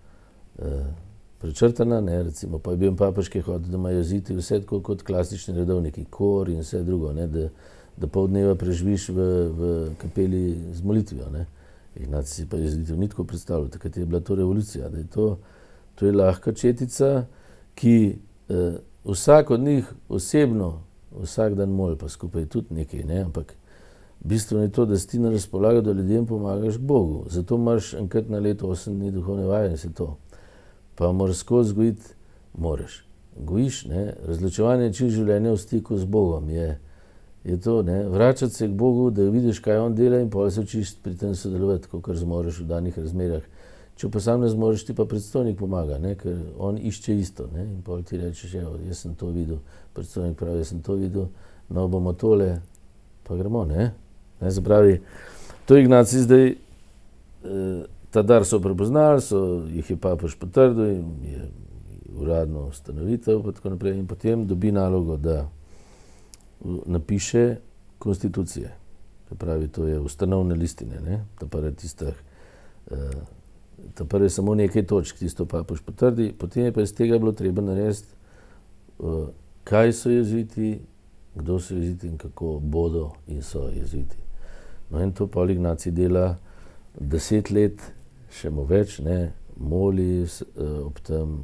prečrtana, recimo pa je bil papež, ki je hotel, da imajo ziti vse tako kot klasični redovniki, kor in vse drugo, da pol dneva preživiš v kapeli z molitvijo. Ignacij si pa je ziti ni tako predstavljal, takrat je bila to revolucija, da je to je lahka četica, ki vsak od njih osebno, vsak dan moli, pa skupaj tudi nekaj, ampak bistveno je to, da si ti na razpolago, da ljudem pomagaš k Bogu. Zato imaš enkrat na leto 8 dni duhovne vaje in se to. Pa moraš skozi gojiti, gojiš, razločevanje čist življenja v stiku z Bogom je to, vračati se k Bogu, da vidiš, kaj on dela in pa se učiš pri tem sodelovati, kakor zmoreš v danih razmerah. Če pa sam ne zmoreš, ti pa predstojnik pomaga, ker on išče isto, in pol ti rečeš, jaz sem to videl, predstojnik pravi, jaz sem to videl, no bomo tole, pa gremo, Zapravi, to Ignacij zdaj, ta dar so prepoznali, jih je papež potrdil in je uradno ustanovitev pa tako naprej in potem dobi nalogo, da napiše konstitucije. Pravi, to je ustanovne listine, ta prvi je samo nekaj točk, tisto papež potrdi, potem je pa iz tega bilo treba narediti, kaj so jezuiti, kdo so jezuiti in kako bodo in so jezuiti. No in to pol Ignacij dela 10 let, še mu več, moli ob tem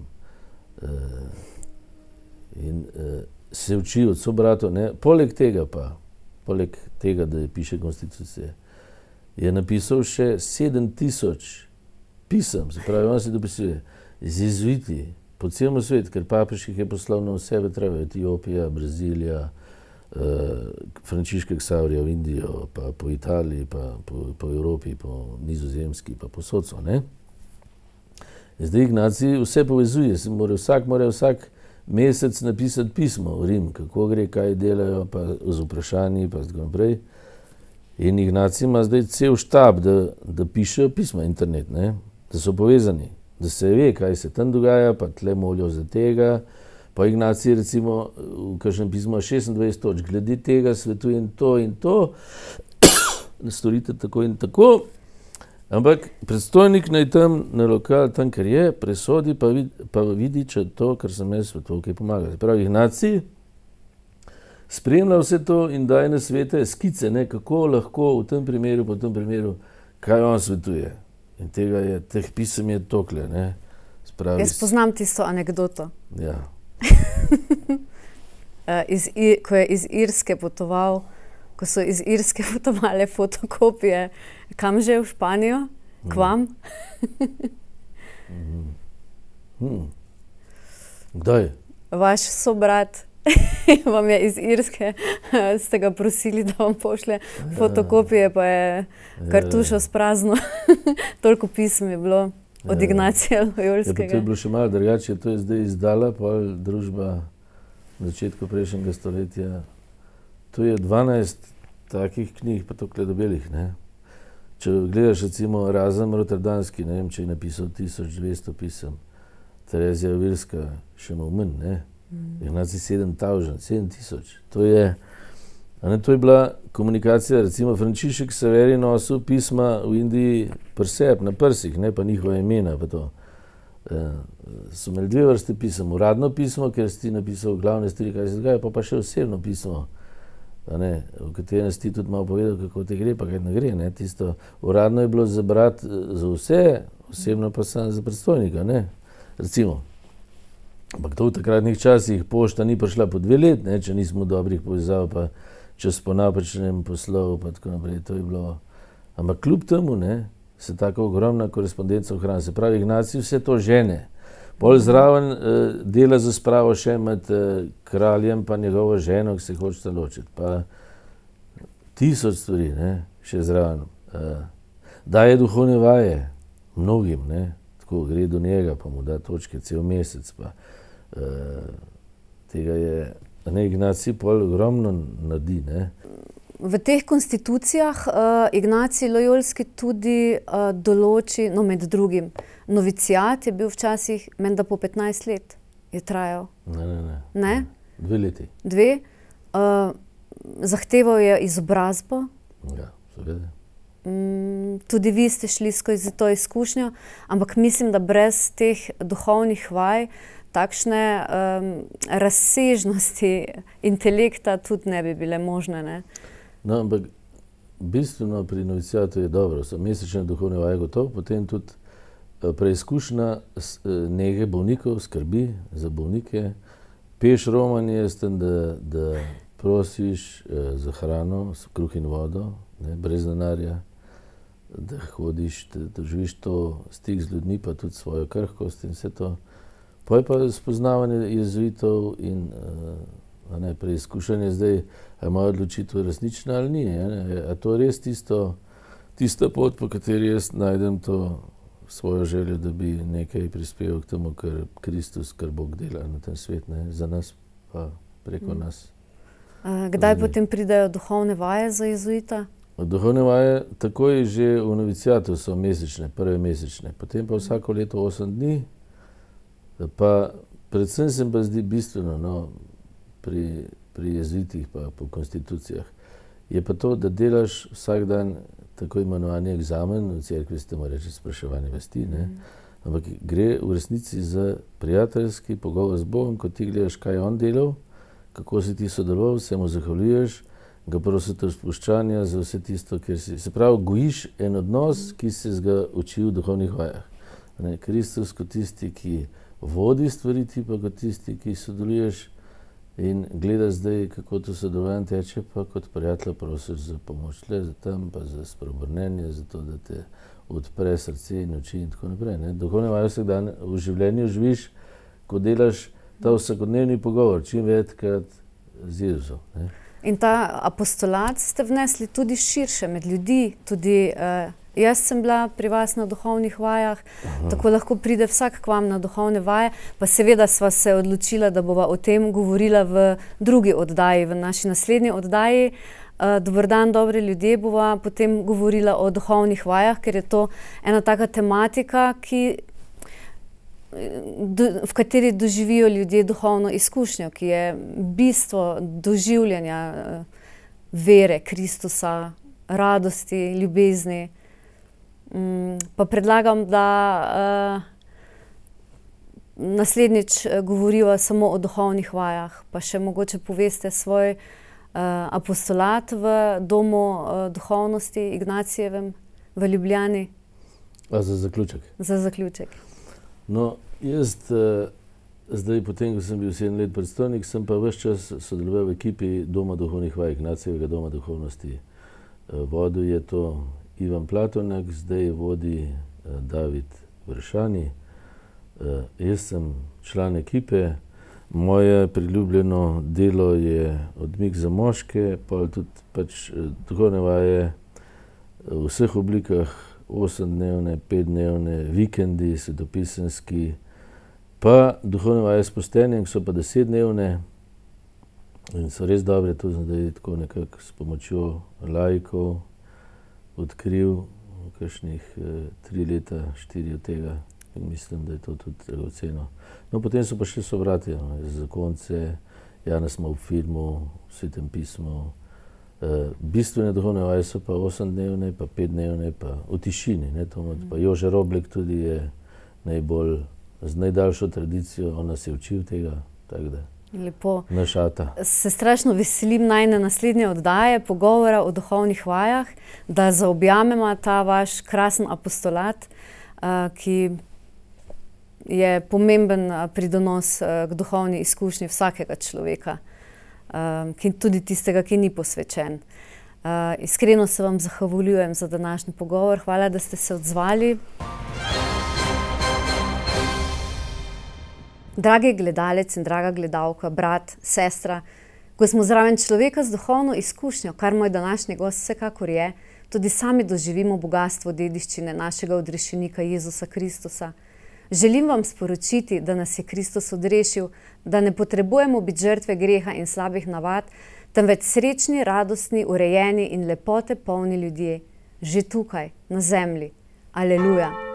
in se uči od sobratov. Poleg tega, da piše konstitucije, je napisal še 7000 pisem, se pravi, on se dopisuje z jezuiti po celem svetu, ker papež jih je poslal na vse vetrove, Etiopija, Brazilija, Frančiška Ksavrija v Indijo, pa po Italiji, pa po Evropi, po Nizozemski, pa po Soco, Zdaj Ignacij vse povezuje, mora vsak mesec napisati pismo v Rim, kako gre, kaj delajo, pa z vprašanji, pa tako naprej. In Ignacij ima zdaj cel štab, da pišejo pisma, internet, da so povezani, da se ve, kaj se tam dogaja, pa tle molijo za tega. Pa Ignacij recimo v kakšnem pismu 26 točk, glede tega svetujem to in to, da storite tako in tako, ampak predstojnik naj tam na lokal, tam kar je, presodi pa vidi, če to, kar sem jaz svetoval, kaj pomaga. Pravi, Ignacij spremlja vse to in daje na svete skice, kako lahko v tem primeru, po tem primeru, kaj on svetuje. In teh pisem je tokle. Jaz poznam tisto anekdoto. Ja. Ko je iz Irske potoval, ko so iz Irske potovale fotokopije, kam že v Španijo? K vam? Kdaj? Vaš sobrat vam je iz Irske, ste ga prosili, da vam pošlje fotokopije, pa je kartušo sprazno. Toliko pism je bilo od Ignacija Lojolskega. To je bilo še malo drugače, to je zdaj izdala pol družba v začetku prejšnjega stoletja. To je 12 takih knjig, pa tokle debelih. Če gledaš recimo Razem Rotterdamski, ne vem, če je napisal 1200 pisem, Terezija Avilska še malo manj, Ignacij 7000. To je bila komunikacija, recimo Frančišek Ksaverij nosil pisma v Indiji pri na prsih, pa njihova imena, pa to. So imeli 2 vrste pisem, uradno pismo, ker si ti napisal glavne stvari, kaj se dogaja, pa še osebno pismo, v katerem si ti tudi malo povedal, kako te gre, pa kaj ne gre. Tisto uradno je bilo za brati za vse, osebno pa sem za predstojnika, ne, recimo. Ampak to v takratnih časih pošta ni prišla po 2 let, ne, če nismo dobrih povezav, pa čez po napačnem poslovu, pa tako naprej, to je bilo. Ampak kljub temu, ne, se tako ogromna korespondenca ohrani. Se pravi, Ignacij vse to žene. Pol zraven dela za spravo še med kraljem pa njegovo ženo, ki se hočeta ločiti. Pa 1000 stvari, ne, še zraven. Daje duhovne vaje mnogim, ne, tako gre do njega, pa mu da točke cel mesec, pa tega je, ne, Ignacij pol ogromno naredi, ne. V teh konstitucijah Ignacij Loyolski tudi določi, no med drugim, noviciat je bil včasih, menda po 15 let je trajal. Ne? 2 leti. 2. Zahteval je izobrazbo. Ja, seveda. Tudi vi ste šli skozi to izkušnjo, ampak mislim, da brez teh duhovnih vaj takšne razsežnosti intelekta tudi ne bi bile možne, ne? No, ampak bistveno pri noviciatu je dobro, so mesečne duhovne vaje gotovo, potem tudi preizkušnja nege bolnikov, skrbi za bolnike, peš romanje s tem, da prosiš za hrano, kruh in vodo, ne, brez denarja, da hodiš, da živiš to stik z ljudmi, pa tudi svojo krhkost in vse to. Potem pa spoznavanje jezuitov in preizkušanje zdaj, a je moja odločitev resnična ali ni. A to res tista pot, po kateri jaz najdem to svojo željo, da bi nekaj prispeval k temu, kar Kristus, kar Bog dela na tem svet, ne, za nas pa preko nas. Kdaj potem pridejo duhovne vaje za jezuita? Duhovne vaje takoj že v noviciatu so mesečne, prve mesečne, potem pa vsako leto 8 dni, pa predvsem se pa zdi bistveno, no, pri jezuitih pa po konstitucijah, je pa to, da delaš vsak dan tako imenovani egzamen, v cerkvi se temu reče spraševanje vesti, ne, ampak gre v resnici za prijateljski pogovor z Bogom, ko ti gledaš, kaj je on delal, kako si ti sodeloval, se mu zahvaljuješ, ga prosite spuščanja za vse tisto, ker si, se pravi, gojiš en odnos, ki se ga uči v duhovnih vajah. Ne, Kristus kot tisti, ki vodi stvari, ti pa kot tisti, ki sodeluješ in gledaš zdaj, kako to sodelovanje teče, pa kot prijatelj prosiš za pomoč, le za tam, pa za spreobrnenje, za to, da te odpre srce in oči in tako naprej. Ne. Duhovne vaje vsak dan v življenju živiš, ko delaš ta vsakodnevni pogovor, čim večkrat z Jezusom. Ne. In ta apostolat ste vnesli tudi širše med ljudi, tudi jaz sem bila pri vas na duhovnih vajah, tako lahko pride vsak k vam na duhovne vaje, pa seveda sva se odločila, da bova o tem govorila v drugi oddaji, v naši naslednji oddaji. Dober dan, dobri ljudje, bova potem govorila o duhovnih vajah, ker je to ena taka tematika, v kateri doživijo ljudje duhovno izkušnjo, ki je bistvo doživljanja vere Kristusa, radosti, ljubezni. Pa predlagam, da naslednjič govoriva samo o duhovnih vajah, pa še mogoče poveste svoj apostolat v domu duhovnosti Ignacijevem v Ljubljani. A za zaključek? Za zaključek. No, jaz zdaj, potem, ko sem bil 7 let predstojnik, sem pa ves čas sodeloval v ekipi Doma duhovnih vaj, Ignacijevega doma duhovnosti. Vodil je to Ivan Platonek, zdaj vodi David Vršani. Jaz sem član ekipe, moje priljubljeno delo je odmik za moške, pa tudi pač duhovne vaje v vseh oblikah, 8-dnevne, 5-dnevne, vikendi, svetopisemski, pa duhovne vaje s postenjem, ki so pa 10-dnevne in so res dobre, to sem zdaj tako nekako s pomočjo laikov odkril v kakšnih 3 leta, 4 od tega in mislim, da je to tudi dragoceno. No, potem so pa še sobrati, zakonce, Janez v filmu, v Svetem pismu. Bistvene duhovne vaje so pa 8-dnevne, pa 5-dnevne, pa v tišini. Ne, pa Jože Roblek tudi je najbolj, z najdaljšo tradicijo, on nas je učil tega, tako da. Lepo. Našata. Se strašno veselim najne naslednje oddaje, pogovora o duhovnih vajah, da zaobjamemo ta vaš krasen apostolat. ki je pomemben pridonos k duhovni izkušnji vsakega človeka, tudi tistega, ki ni posvečen. Iskreno se vam zahvaljujem za današnji pogovor. Hvala, da ste se odzvali. Dragi gledalec in draga gledalka, brat, sestra, ko smo zraven človeka z duhovno izkušnjo, kar moj današnji gost vsekakor je, tudi sami doživimo bogastvo dediščine našega odrešenika Jezusa Kristusa. Želim vam sporočiti, da nas je Kristus odrešil, da ne potrebujemo biti žrtve greha in slabih navad, temveč srečni, radostni, urejeni in lepote polni ljudje, že tukaj, na zemlji. Aleluja.